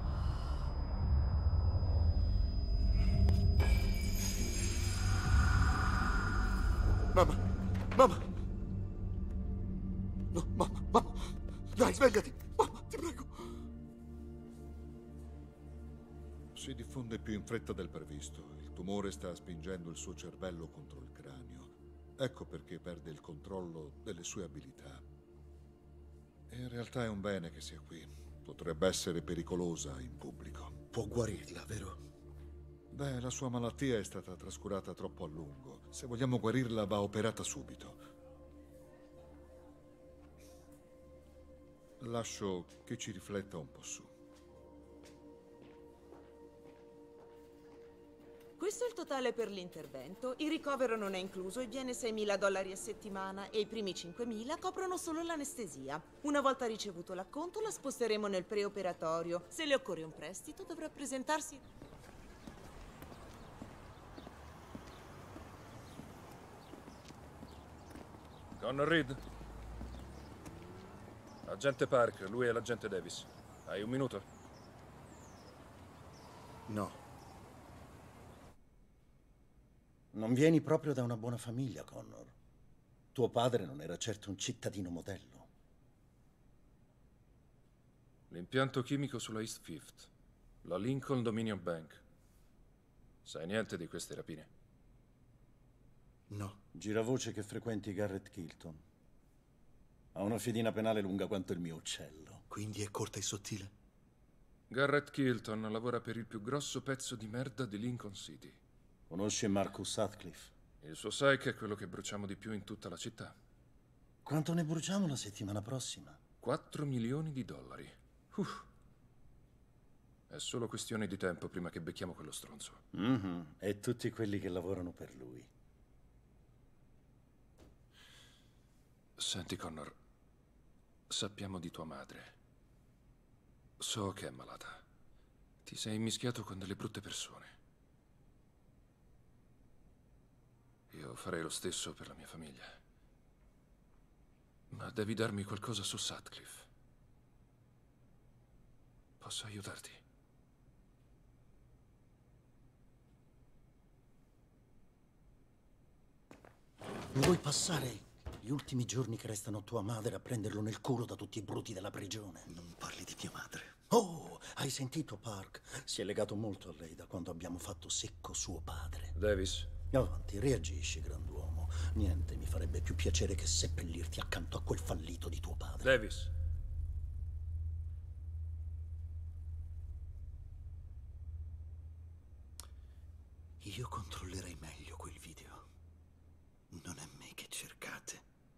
Mamma. Mamma. No, mamma. Dai, svegliati. Mamma, ti prego. Si diffonde più in fretta del previsto. Il tumore sta spingendo il suo cervello contro il cranio. Ecco perché perde il controllo delle sue abilità. E in realtà è un bene che sia qui. Potrebbe essere pericolosa in pubblico. Può guarirla, vero? Beh, la sua malattia è stata trascurata troppo a lungo. Se vogliamo guarirla, va operata subito. Lascio che ci rifletta un po' su. Questo è il totale per l'intervento. Il ricovero non è incluso e viene $6.000 a settimana e i primi 5.000 coprono solo l'anestesia. Una volta ricevuto l'acconto la sposteremo nel preoperatorio. Se le occorre un prestito dovrà presentarsi... Connor Reed? Agente Park, lui è l'agente Davis. Hai un minuto? No. Non vieni proprio da una buona famiglia, Connor. Tuo padre non era certo un cittadino modello. L'impianto chimico sulla East Fifth, la Lincoln Dominion Bank. Sai niente di queste rapine? No. Gira voce che frequenti Garrett Kilton. Ha una fedina penale lunga quanto il mio uccello. Quindi è corta e sottile? Garrett Kilton lavora per il più grosso pezzo di merda di Lincoln City. Conosce Marcus Sutcliffe? Il suo psyche è quello che bruciamo di più in tutta la città. Quanto ne bruciamo la settimana prossima? $4 milioni. È solo questione di tempo prima che becchiamo quello stronzo. E tutti quelli che lavorano per lui. Senti, Connor, sappiamo di tua madre. So che è malata. Ti sei immischiato con delle brutte persone. Io farei lo stesso per la mia famiglia. Ma devi darmi qualcosa su Sutcliffe. Posso aiutarti? Vuoi passare gli ultimi giorni che restano a tua madre a prenderlo nel culo da tutti i bruti della prigione? Non parli di mia madre. Oh, hai sentito, Park? Si è legato molto a lei da quando abbiamo fatto secco suo padre. Davis. Avanti, reagisci, grand'uomo. Niente mi farebbe più piacere che seppellirti accanto a quel fallito di tuo padre. Davis. Io controllerei meglio quel video. Non è me che cercate.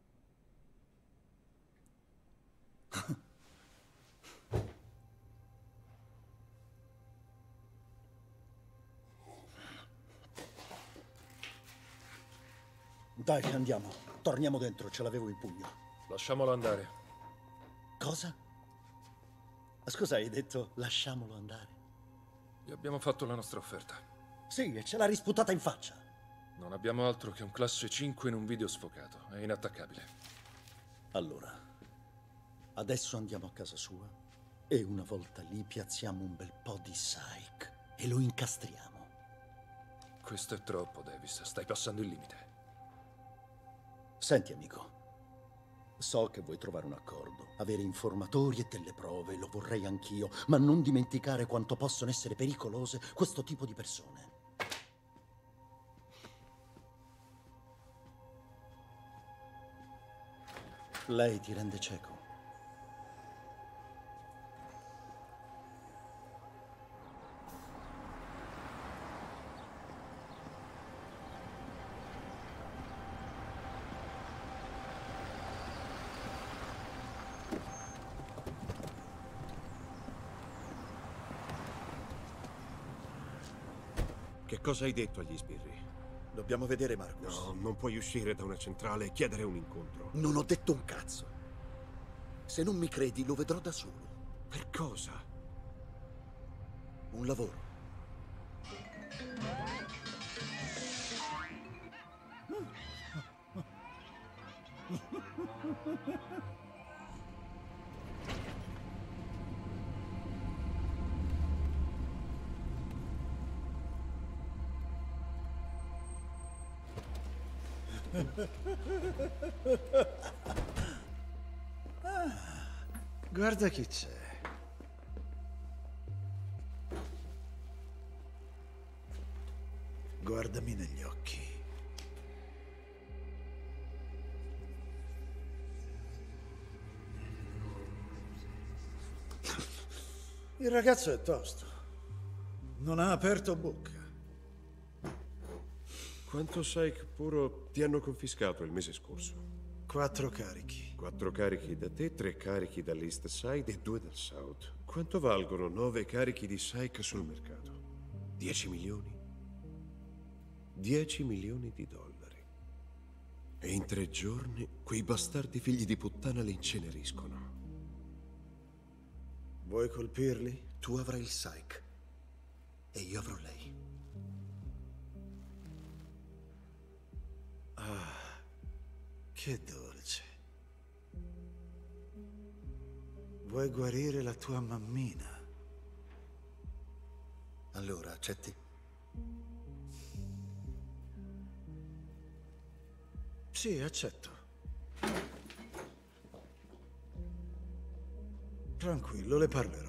Dai, andiamo. Torniamo dentro, ce l'avevo in pugno. Lasciamolo andare. Cosa? Scusa, hai detto lasciamolo andare? Gli abbiamo fatto la nostra offerta. Sì, e ce l'ha risputata in faccia. Non abbiamo altro che un classe 5 in un video sfocato. È inattaccabile. Allora, adesso andiamo a casa sua e una volta lì piazziamo un bel po' di psych e lo incastriamo. Questo è troppo, Davis. Stai passando il limite. Senti, amico. So che vuoi trovare un accordo, avere informatori e delle prove, lo vorrei anch'io, ma non dimenticare quanto possono essere pericolose questo tipo di persone. Lei ti rende cieco. Che cosa hai detto agli sbirri? Dobbiamo vedere Marcus. No, non puoi uscire da una centrale e chiedere un incontro. Non ho detto un cazzo. Se non mi credi, lo vedrò da solo. Per cosa? un lavoro. Guarda chi c'è. Guardami negli occhi. Il ragazzo è tosto. Non ha aperto bocca. Quanto Psyche puro ti hanno confiscato il mese scorso? 4 carichi. 4 carichi da te, 3 carichi dall'East Side e 2 dal South. Quanto valgono 9 carichi di Psyche sul mercato? 10 milioni? 10 milioni di dollari. E in 3 giorni quei bastardi figli di puttana li inceneriscono. Vuoi colpirli? Tu avrai il Psyche e io avrò lei. Ah, che dolce. Vuoi guarire la tua mammina? Allora, accetti? Sì, accetto. Tranquillo, le parlerò.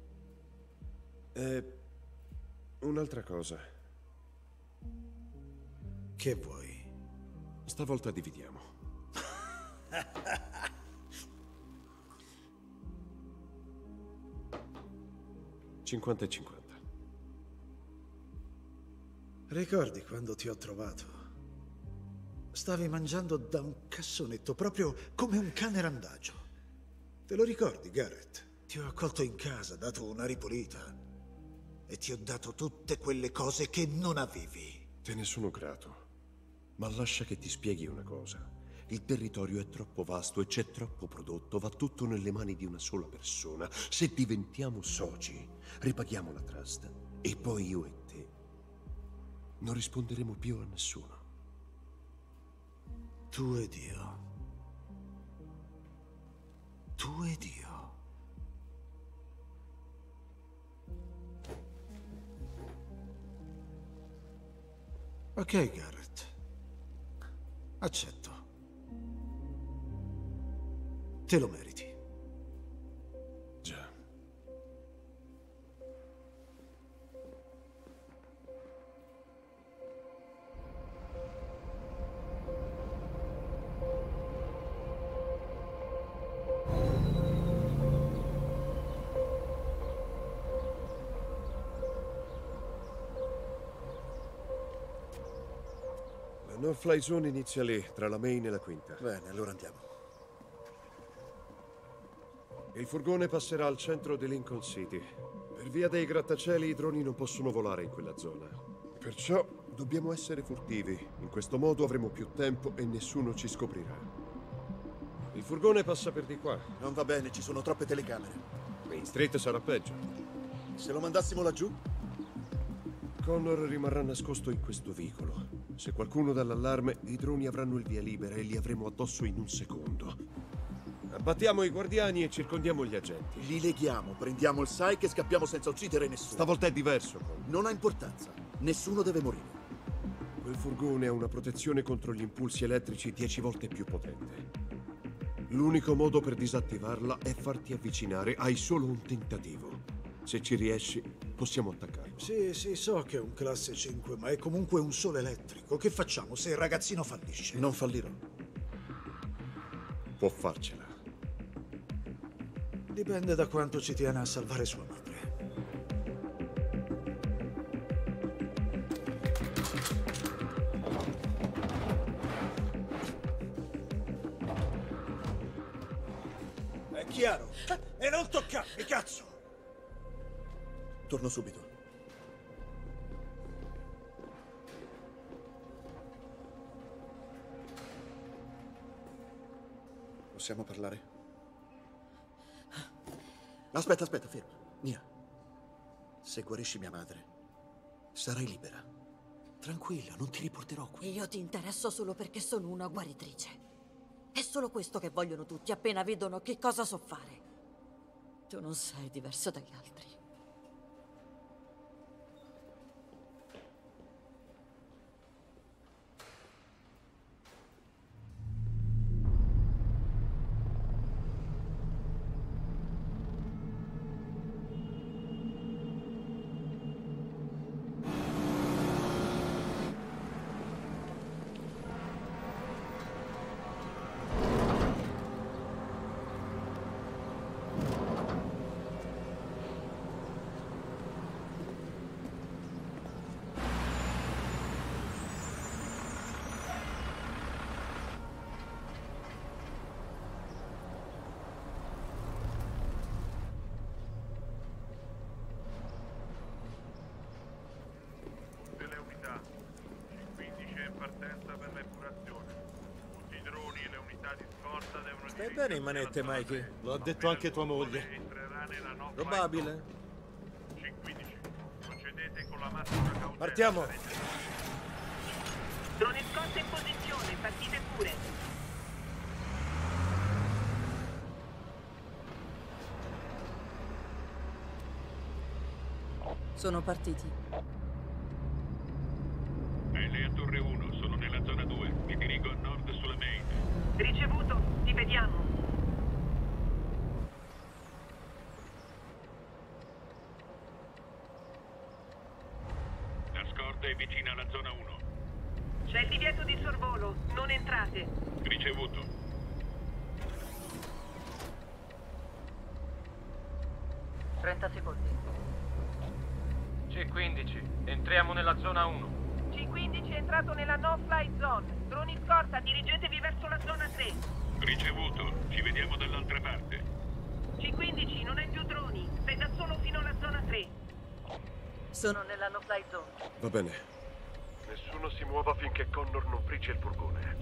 Un'altra cosa. Che vuoi? Stavolta dividiamo. 50 e 50. Ricordi quando ti ho trovato? Stavi mangiando da un cassonetto, proprio come un cane randagio. Te lo ricordi, Garrett? Ti ho accolto in casa, dato una ripulita e ti ho dato tutte quelle cose che non avevi. Te ne sono grato. Ma lascia che ti spieghi una cosa. Il territorio è troppo vasto e c'è troppo prodotto, va tutto nelle mani di una sola persona. Se diventiamo soci, ripaghiamo la trust e poi io e te non risponderemo più a nessuno. Tu ed io. Tu ed io. Ok, Garrett. Accetto. Te lo meriti. Già. La no-fly zone inizia lì, tra la main e la quinta. Bene, allora andiamo. Il furgone passerà al centro di Lincoln City. Per via dei grattacieli i droni non possono volare in quella zona. Perciò dobbiamo essere furtivi. In questo modo avremo più tempo e nessuno ci scoprirà. Il furgone passa per di qua. Non va bene, ci sono troppe telecamere. Main Street sarà peggio. Se lo mandassimo laggiù? Connor rimarrà nascosto in questo vicolo. Se qualcuno dà l'allarme, i droni avranno il via libera e li avremo addosso in un secondo. Abbattiamo i guardiani e circondiamo gli agenti. Li leghiamo, prendiamo il Psyche e scappiamo senza uccidere nessuno. Stavolta è diverso, Connor. Non ha importanza. Nessuno deve morire. Quel furgone ha una protezione contro gli impulsi elettrici 10 volte più potente. L'unico modo per disattivarla è farti avvicinare. Hai solo un tentativo. Se ci riesci, possiamo attaccarlo. Sì, so che è un classe 5, ma è comunque un solo elettrico. Che facciamo se il ragazzino fallisce? Non fallirò. Può farcela. Dipende da quanto ci tiene a salvare sua madre. È chiaro. E non toccarmi, cazzo! Torno subito. Possiamo parlare? Aspetta, ferma. Nia. Se guarisci mia madre, sarai libera. Tranquilla, non ti riporterò qui. Io ti interesso solo perché sono una guaritrice. È solo questo che vogliono tutti appena vedono che cosa so fare. Tu non sei diverso dagli altri. Stai bene in manette, Mikey? Lo ha detto anche tua moglie. Probabile. Partiamo. Drone scorta in posizione, partite pure. Sono partiti. Lei a Torre 1, sono nella zona 2. Mi dirigo a nord sulla main. Ricevuto, ti vediamo. La scorta è vicina alla zona 1. C'è il divieto di sorvolo, non entrate. Ricevuto. secondi. C15, entriamo nella zona 1. C15 è entrato nella no-fly zone. Droni scorta, dirigetevi verso la zona 3. Ricevuto, ci vediamo dall'altra parte. C15, non hai più droni. Sei da solo fino alla zona 3. Sono nella no-fly zone. Va bene. Nessuno si muova finché Connor non frigge il furgone.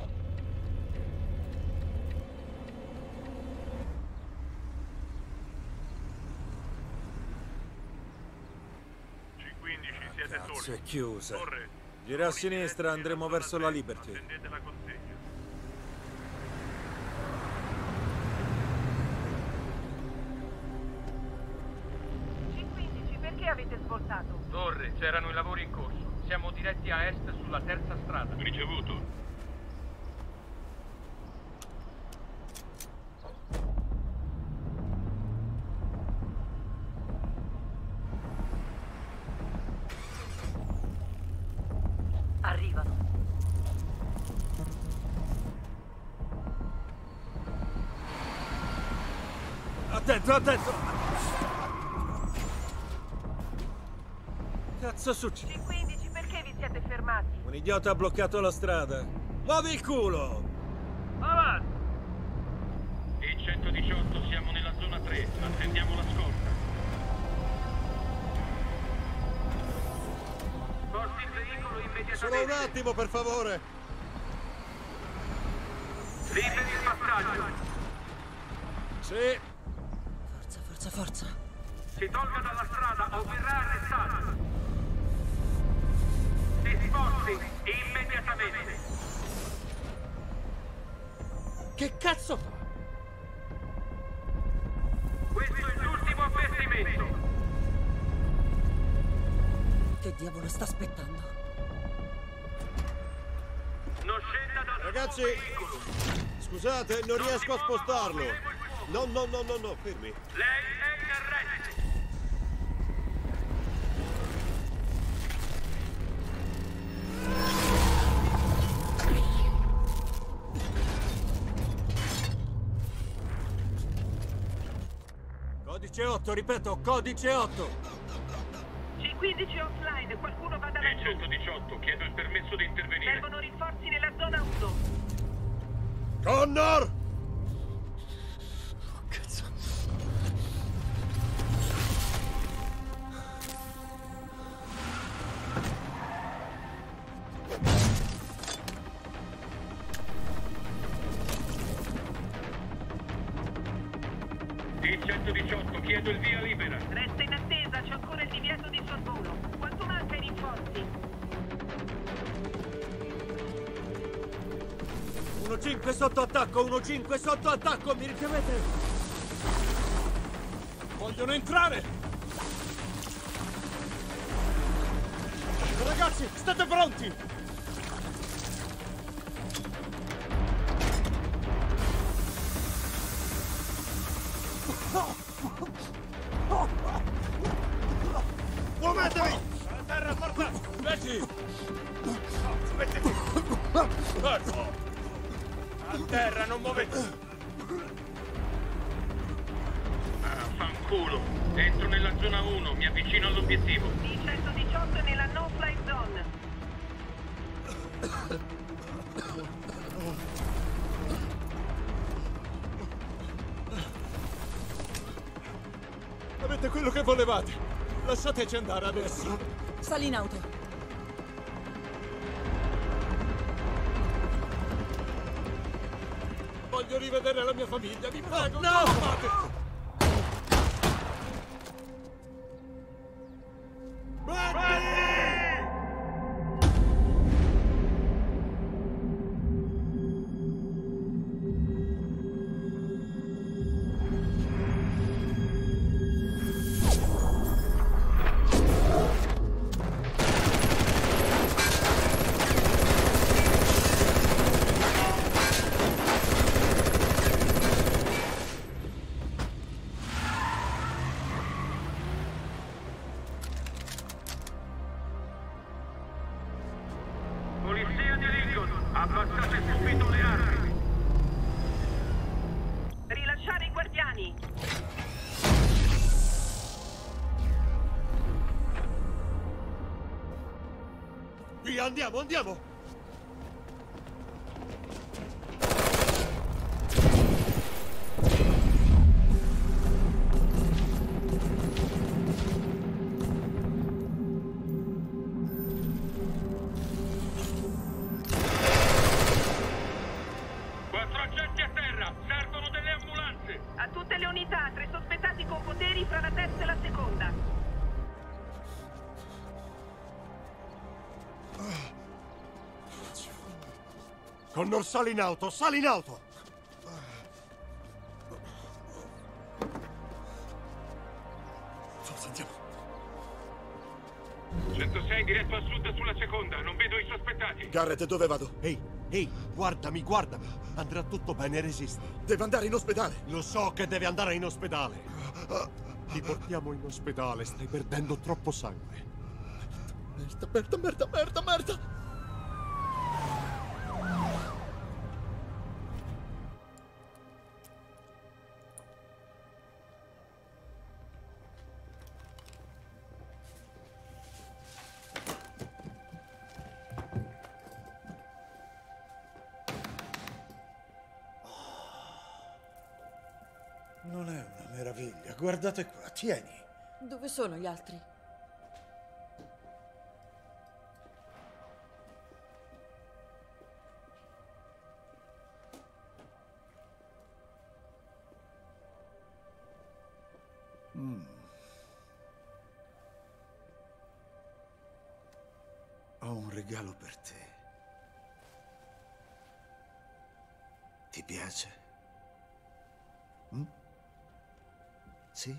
C15, siete Cazzo, soli. è chiusa. Torre, Gira a sinistra, andremo verso la Liberty. attendete la consegna. C15, perché avete svoltato? Torre, c'erano i lavori in corso. Siamo diretti a est sulla terza strada. Ricevuto. Arrivano. Attento, attento! Cazzo succede? C15, perché vi siete fermati? Un idiota ha bloccato la strada. Muovi il culo! Avanti! E 118, siamo nella zona 3. Attendiamo la scorta. Porti il veicolo immediatamente. Solo un attimo, per favore! Liberi il passaggio. Sì. Forza, forza, forza. Si tolga dalla strada o verrà arrestato. Si sposti immediatamente. Che cazzo fa? Questo è l'ultimo avvertimento. Che diavolo sta aspettando? Non scenda dal Ragazzi, suo veicolo. scusate, non riesco a spostarlo. No, fermi. Lei è in arresto. Codice 8, ripeto, codice 8. C15 offline, qualcuno va da E 118, chiedo il permesso di intervenire. Servono rinforzi nella zona 1. Connor! Oh, cazzo. E 118, chiedo il via libera. Resta in attesa, c'è ancora il divieto di 1-5 sotto attacco, 1-5 sotto attacco, mi ricevete? Vogliono entrare! Ragazzi, state pronti! Muovetevi! A terra, forza! Metti! Mettiti! Ecco! A terra, non muovete! Fanculo! Entro nella zona 1, mi avvicino all'obiettivo. D-118 è nella no-fly zone. Avete quello che volevate! Lasciateci andare adesso! Sali in auto. Voglio rivedere la mia famiglia, vi prego! No! Non lo fate! Polizia di Lincoln, abbassate subito le armi. Rilasciare i guardiani. Via, andiamo, andiamo! A tutte le unità, 3 sospettati con poteri fra la terza e la seconda. Connor, sali in auto, sali in auto! Forza, andiamo. 106 diretto a sud sulla seconda, non vedo i sospettati. Garrett, dove vado? Ehi, guardami, guardami. Andrà tutto bene, resisti. Deve andare in ospedale. Lo so che deve andare in ospedale. Ti portiamo in ospedale, stai perdendo troppo sangue. Merda. Non è una meraviglia. Guardate qua, tieni. Dove sono gli altri? Ho un regalo per te. Ti piace? Sì?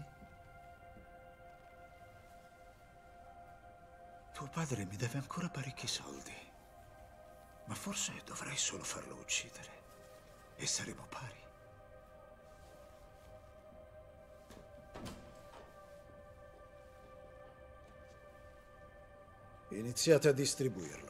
Tuo padre mi deve ancora parecchi soldi. Ma forse dovrei solo farlo uccidere. E saremo pari. Iniziate a distribuirlo.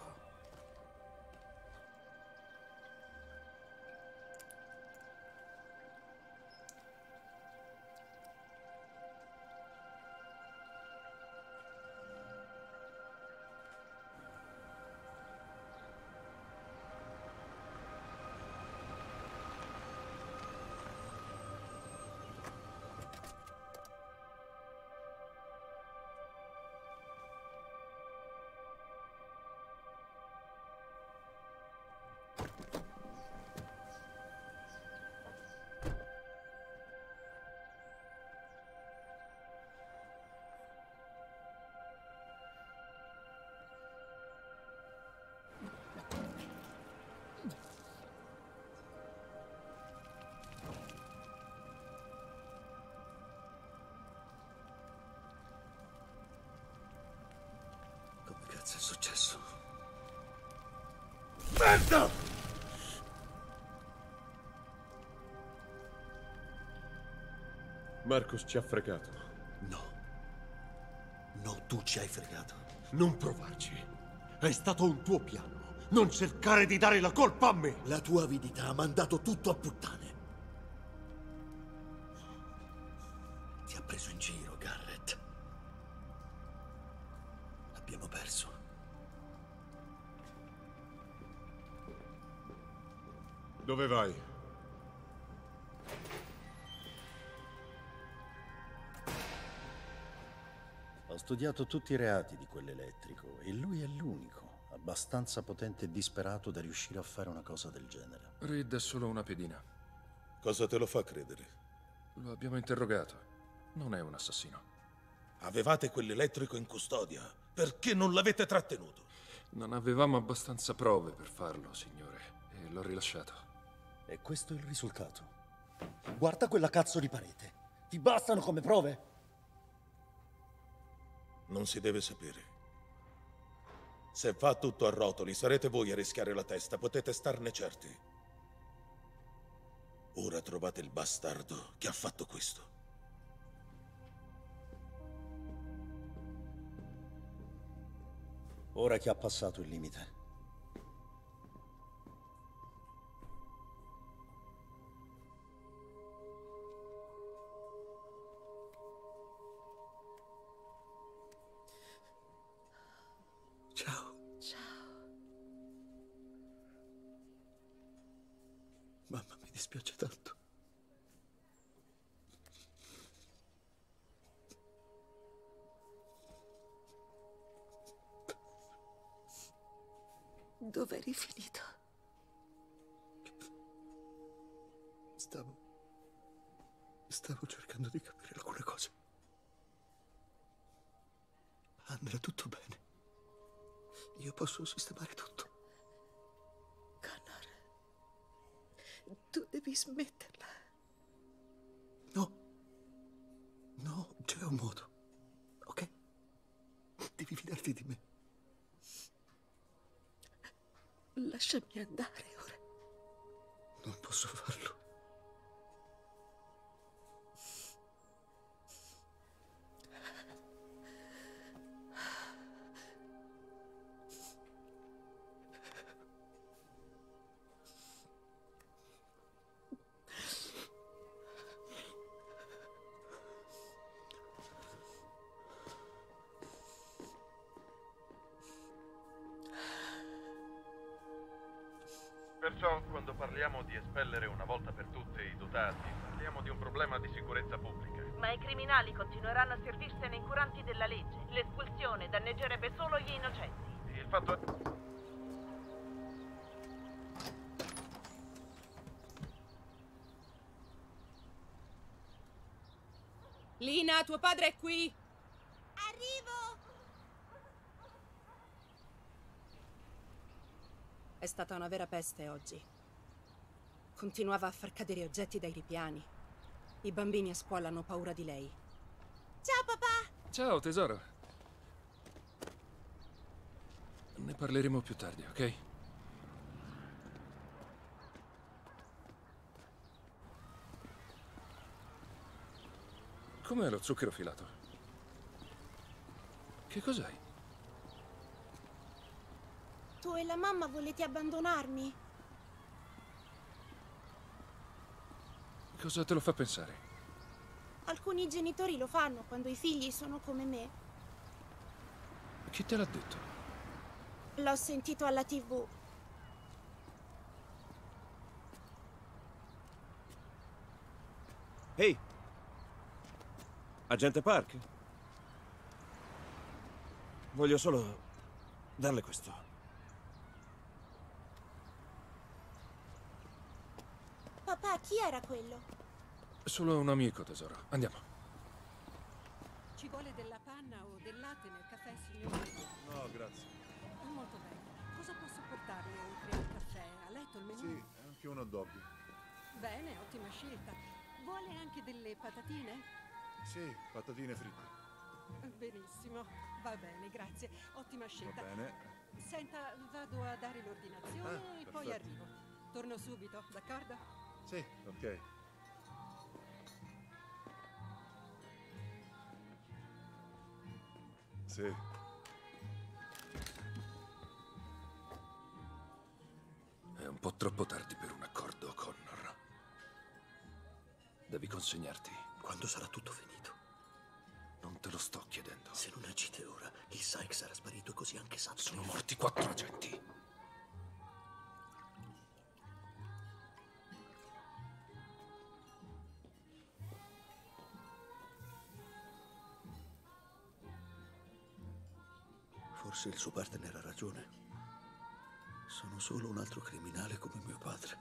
successo? Merda! Marcus ci ha fregato. No. No, tu ci hai fregato. Non provarci. È stato un tuo piano. Non cercare di dare la colpa a me. La tua avidità ha mandato tutto a puttane. Ti ha preso in giro, Garrett. Abbiamo perso. Dove vai? Ho studiato tutti i reati di quell'elettrico e lui è l'unico abbastanza potente e disperato da riuscire a fare una cosa del genere. Reed è solo una pedina. Cosa te lo fa credere? Lo abbiamo interrogato. Non è un assassino. Avevate quell'elettrico in custodia. Perché non l'avete trattenuto? Non avevamo abbastanza prove per farlo, signore, e l'ho rilasciato. E questo è il risultato. Guarda quella cazzo di parete. Ti bastano come prove? Non si deve sapere. Se va tutto a rotoli, sarete voi a rischiare la testa, potete starne certi. Ora trovate il bastardo che ha fatto questo. Ora che ha passato il limite. Ciao. Ciao. Mamma, mi dispiace tanto. Dov'eri finito? Stavo cercando di capire alcune cose. Andrà tutto bene. Io posso sistemare tutto. Connor, tu devi smetterla. No. No, c'è un modo. Ok? Devi fidarti di me. Lasciami andare ora. Non posso farlo. Perciò, quando parliamo di espellere una volta per tutte i dotati, parliamo di un problema di sicurezza pubblica. Ma i criminali continueranno a servirsene incuranti della legge. L'espulsione danneggerebbe solo gli innocenti. Il fatto è... Lina, tuo padre è qui! Arrivo! È stata una vera peste oggi. Continuava a far cadere oggetti dai ripiani. I bambini a scuola hanno paura di lei. Ciao papà! Ciao, tesoro. Ne parleremo più tardi, ok? Com'è lo zucchero filato? Che cos'hai? Tu e la mamma volete abbandonarmi? Cosa te lo fa pensare? Alcuni genitori lo fanno quando i figli sono come me. Chi te l'ha detto? L'ho sentito alla TV. Ehi! Agente Park? Voglio solo darle questo. Papà, chi era quello? Solo un amico, tesoro. Andiamo. Ci vuole della panna o del latte nel caffè, signore? No, grazie. Molto bene. Cosa posso portarle oltre al caffè? Ha letto il menù? Sì, anche un hot dog. Bene, ottima scelta. Vuole anche delle patatine? Sì, patatine fritte. Benissimo, va bene, grazie. Ottima scelta. Va bene. Senta, vado a dare l'ordinazione e poi perfetto. arrivo. Torno subito, d'accordo? Sì, ok. Sì. È un po' troppo tardi per un accordo, Connor. Devi consegnarti. Quando sarà tutto finito? Non te lo sto chiedendo. Se non agite ora, il Sykes sarà sparito e così anche Sutcliffe. Sono morti 4 agenti. Forse il suo partner ha ragione. Sono solo un altro criminale come mio padre.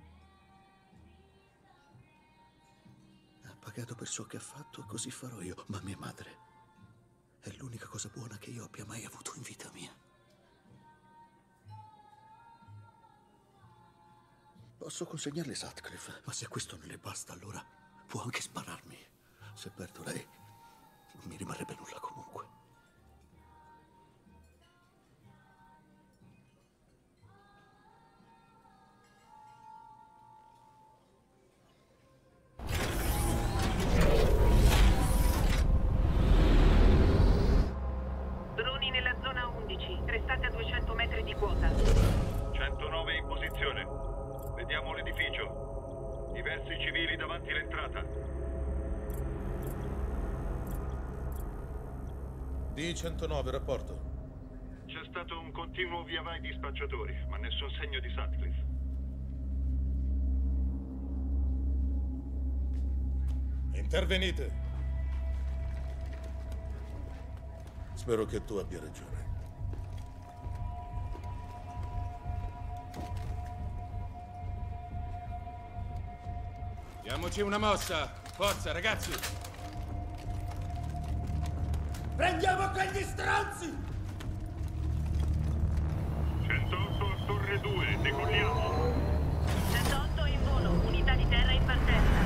Ha pagato per ciò che ha fatto e così farò io. Ma mia madre è l'unica cosa buona che io abbia mai avuto in vita mia. Posso consegnarle Sutcliffe, ma se questo non le basta, allora può anche spararmi. Se perdo lei, non mi rimarrebbe nulla comunque. Droni nella zona 11, restate a 200 metri di quota. 109 in posizione. Vediamo l'edificio. Diversi civili davanti all'entrata. D-109, rapporto. C'è stato un continuo via vai di spacciatori, ma nessun segno di Sutcliffe. Intervenite. Spero che tu abbia ragione. Diamoci una mossa. Forza, ragazzi. Prendiamo quegli stronzi! 108 a Torre 2, decolliamo. 108 in volo, unità di terra in partenza.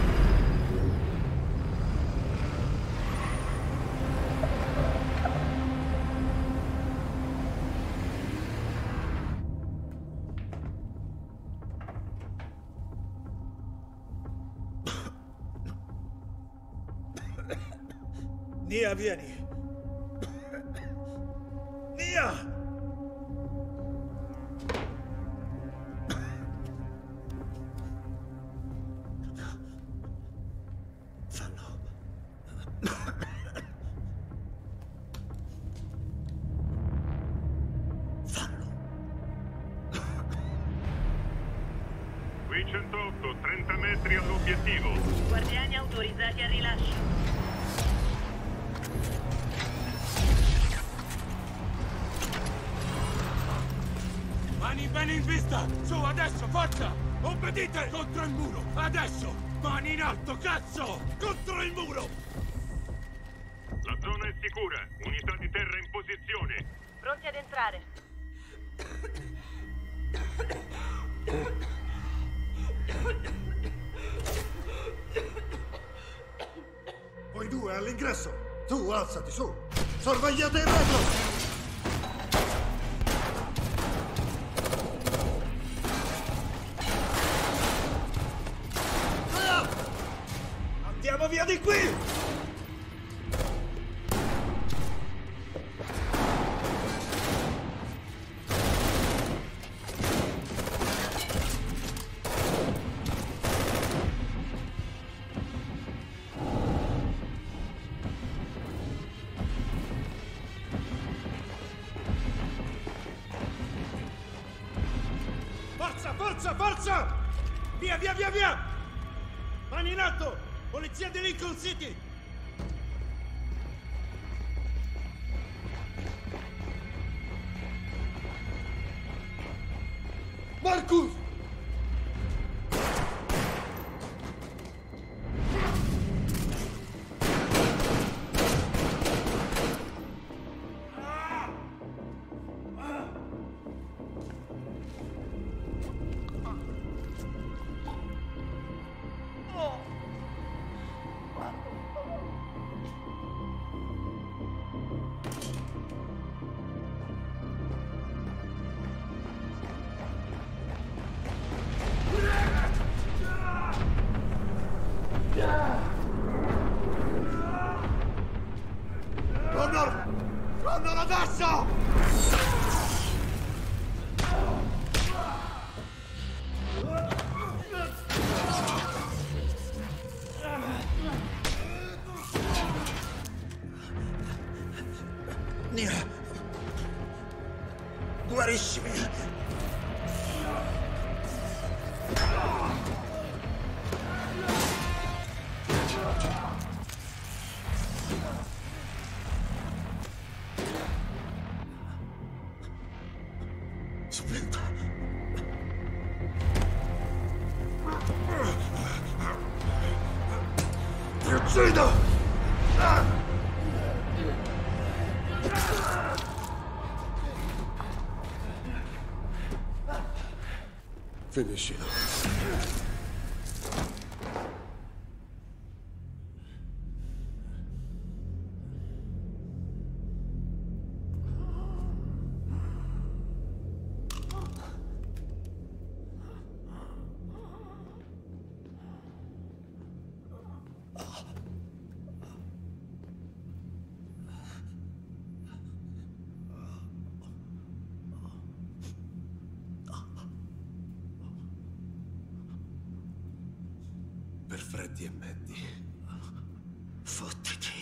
Nia, vieni! Nia! Qui 108, 30 metri all'obiettivo. Guardiani autorizzati al rilascio. Mani bene in vista! Su, adesso, forza! Obbedite! Contro il muro! Adesso! Mani in alto, cazzo! Contro il muro! La zona è sicura. Unità di terra in posizione. Pronti ad entrare. Voi due all'ingresso! Tu alzati su! Sorvegliate il retro! Andiamo via di qui! Forza, forza, forza! Via, via, via, via! Mani in alto! Polizia di Lincoln City! Marcus! Connor! Connor, adesso! Nia! Guariscimi! Spento! Ti uccido! Finiscilo. Per Freddy e Mandy. Fottiti.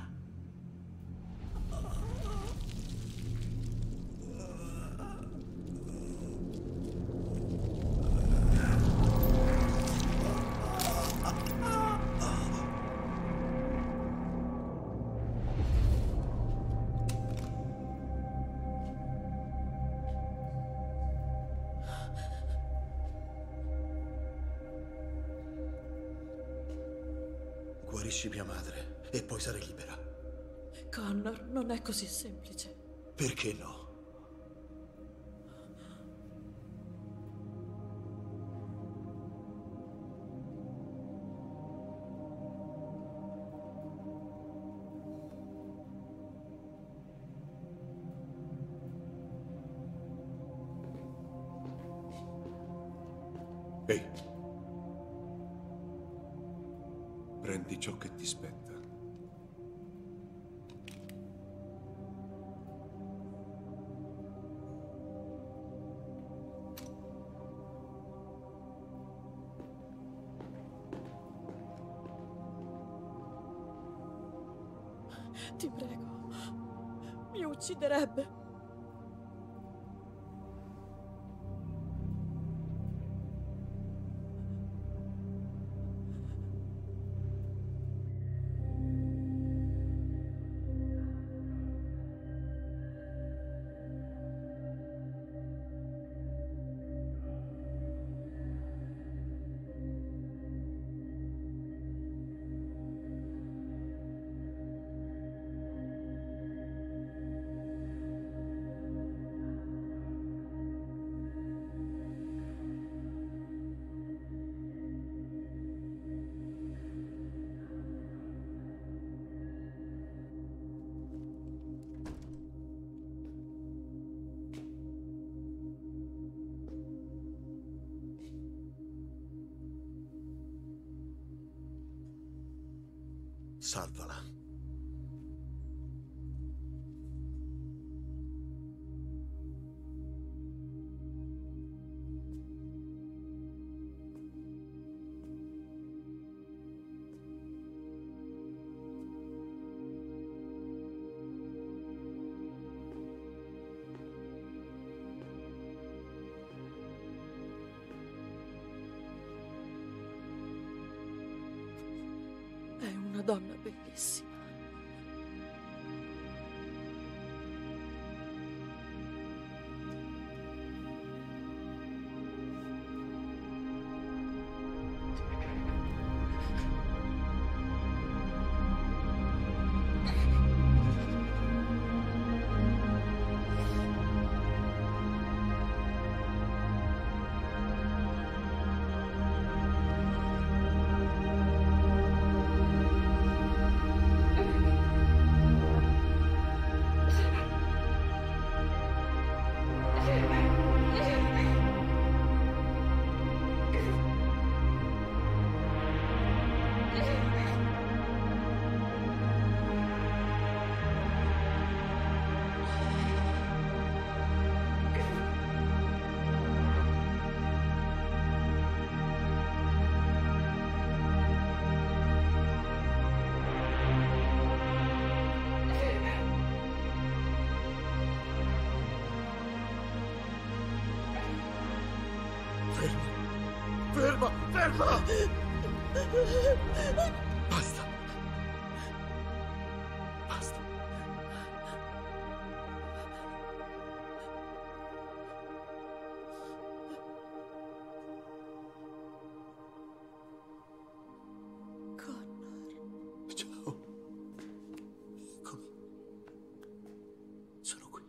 Guarisci mia madre e poi sarai libera. Connor, non è così semplice. Perché no? Ehi. Prendi ciò che ti spetta. Ti prego, mi ucciderebbe. Salvala. È una donna bellissima. Basta. Basta. Ciao. Eccomi. Sono qui.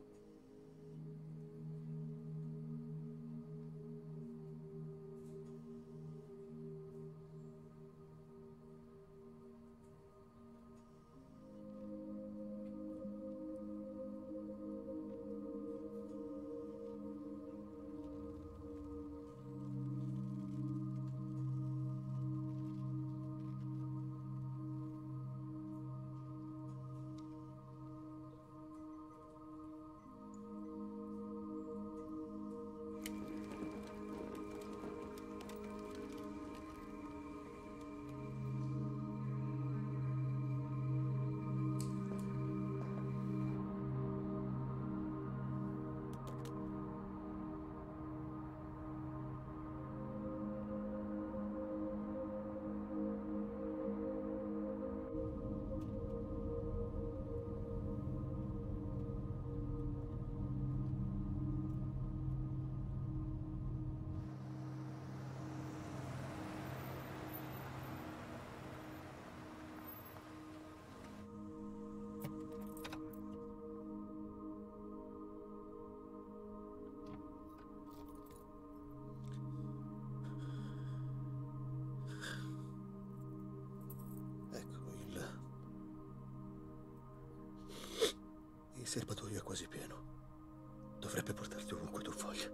Il serbatoio è quasi pieno. Dovrebbe portarti ovunque tu voglia.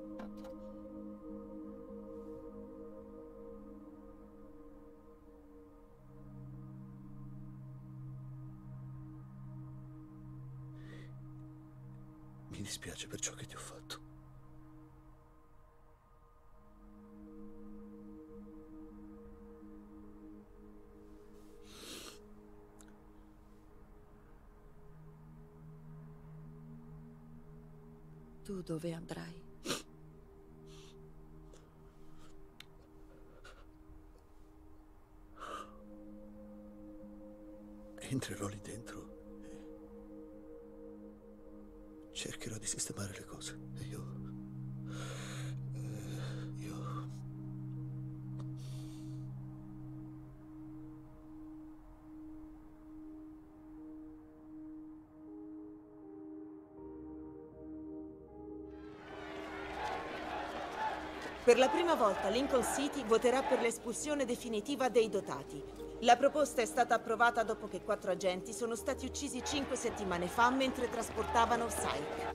Mi dispiace per ciò che ti ho fatto. Tu dove andrai? Entrerò lì dentro e cercherò di sistemare le cose. E io... Per la prima volta Lincoln City voterà per l'espulsione definitiva dei dotati. La proposta è stata approvata dopo che 4 agenti sono stati uccisi 5 settimane fa mentre trasportavano Psyche.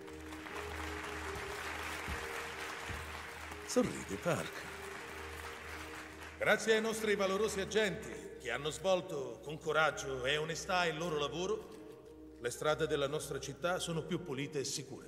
Sorridi, Park. Grazie ai nostri valorosi agenti che hanno svolto con coraggio e onestà il loro lavoro, le strade della nostra città sono più pulite e sicure.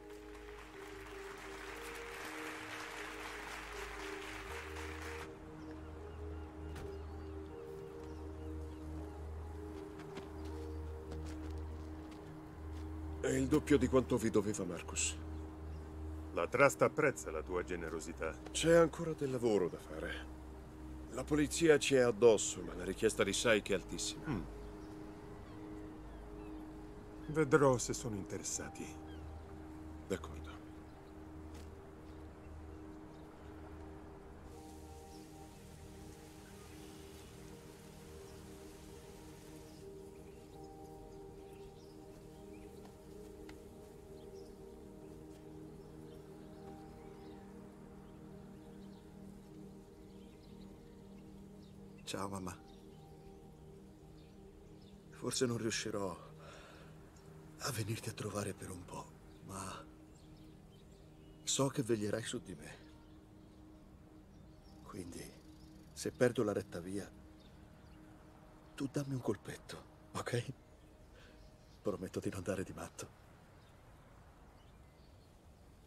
È il doppio di quanto vi doveva Marcus. La Trust apprezza la tua generosità. C'è ancora del lavoro da fare. La polizia ci è addosso, ma la richiesta di Psyche è altissima. Vedrò se sono interessati. D'accordo. Ciao, mamma. Forse non riuscirò a venirti a trovare per un po', ma so che veglierai su di me. Quindi, se perdo la retta via, tu dammi un colpetto, ok? Prometto di non dare di matto.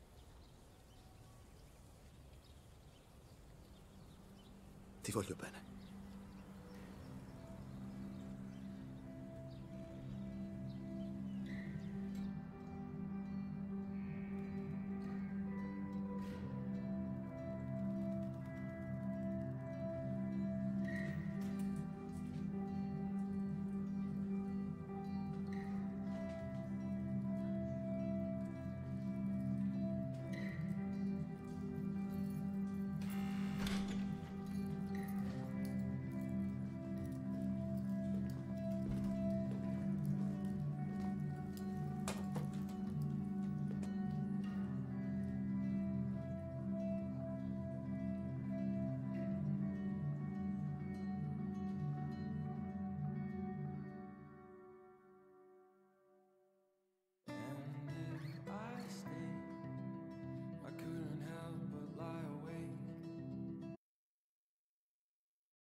Ti voglio bene.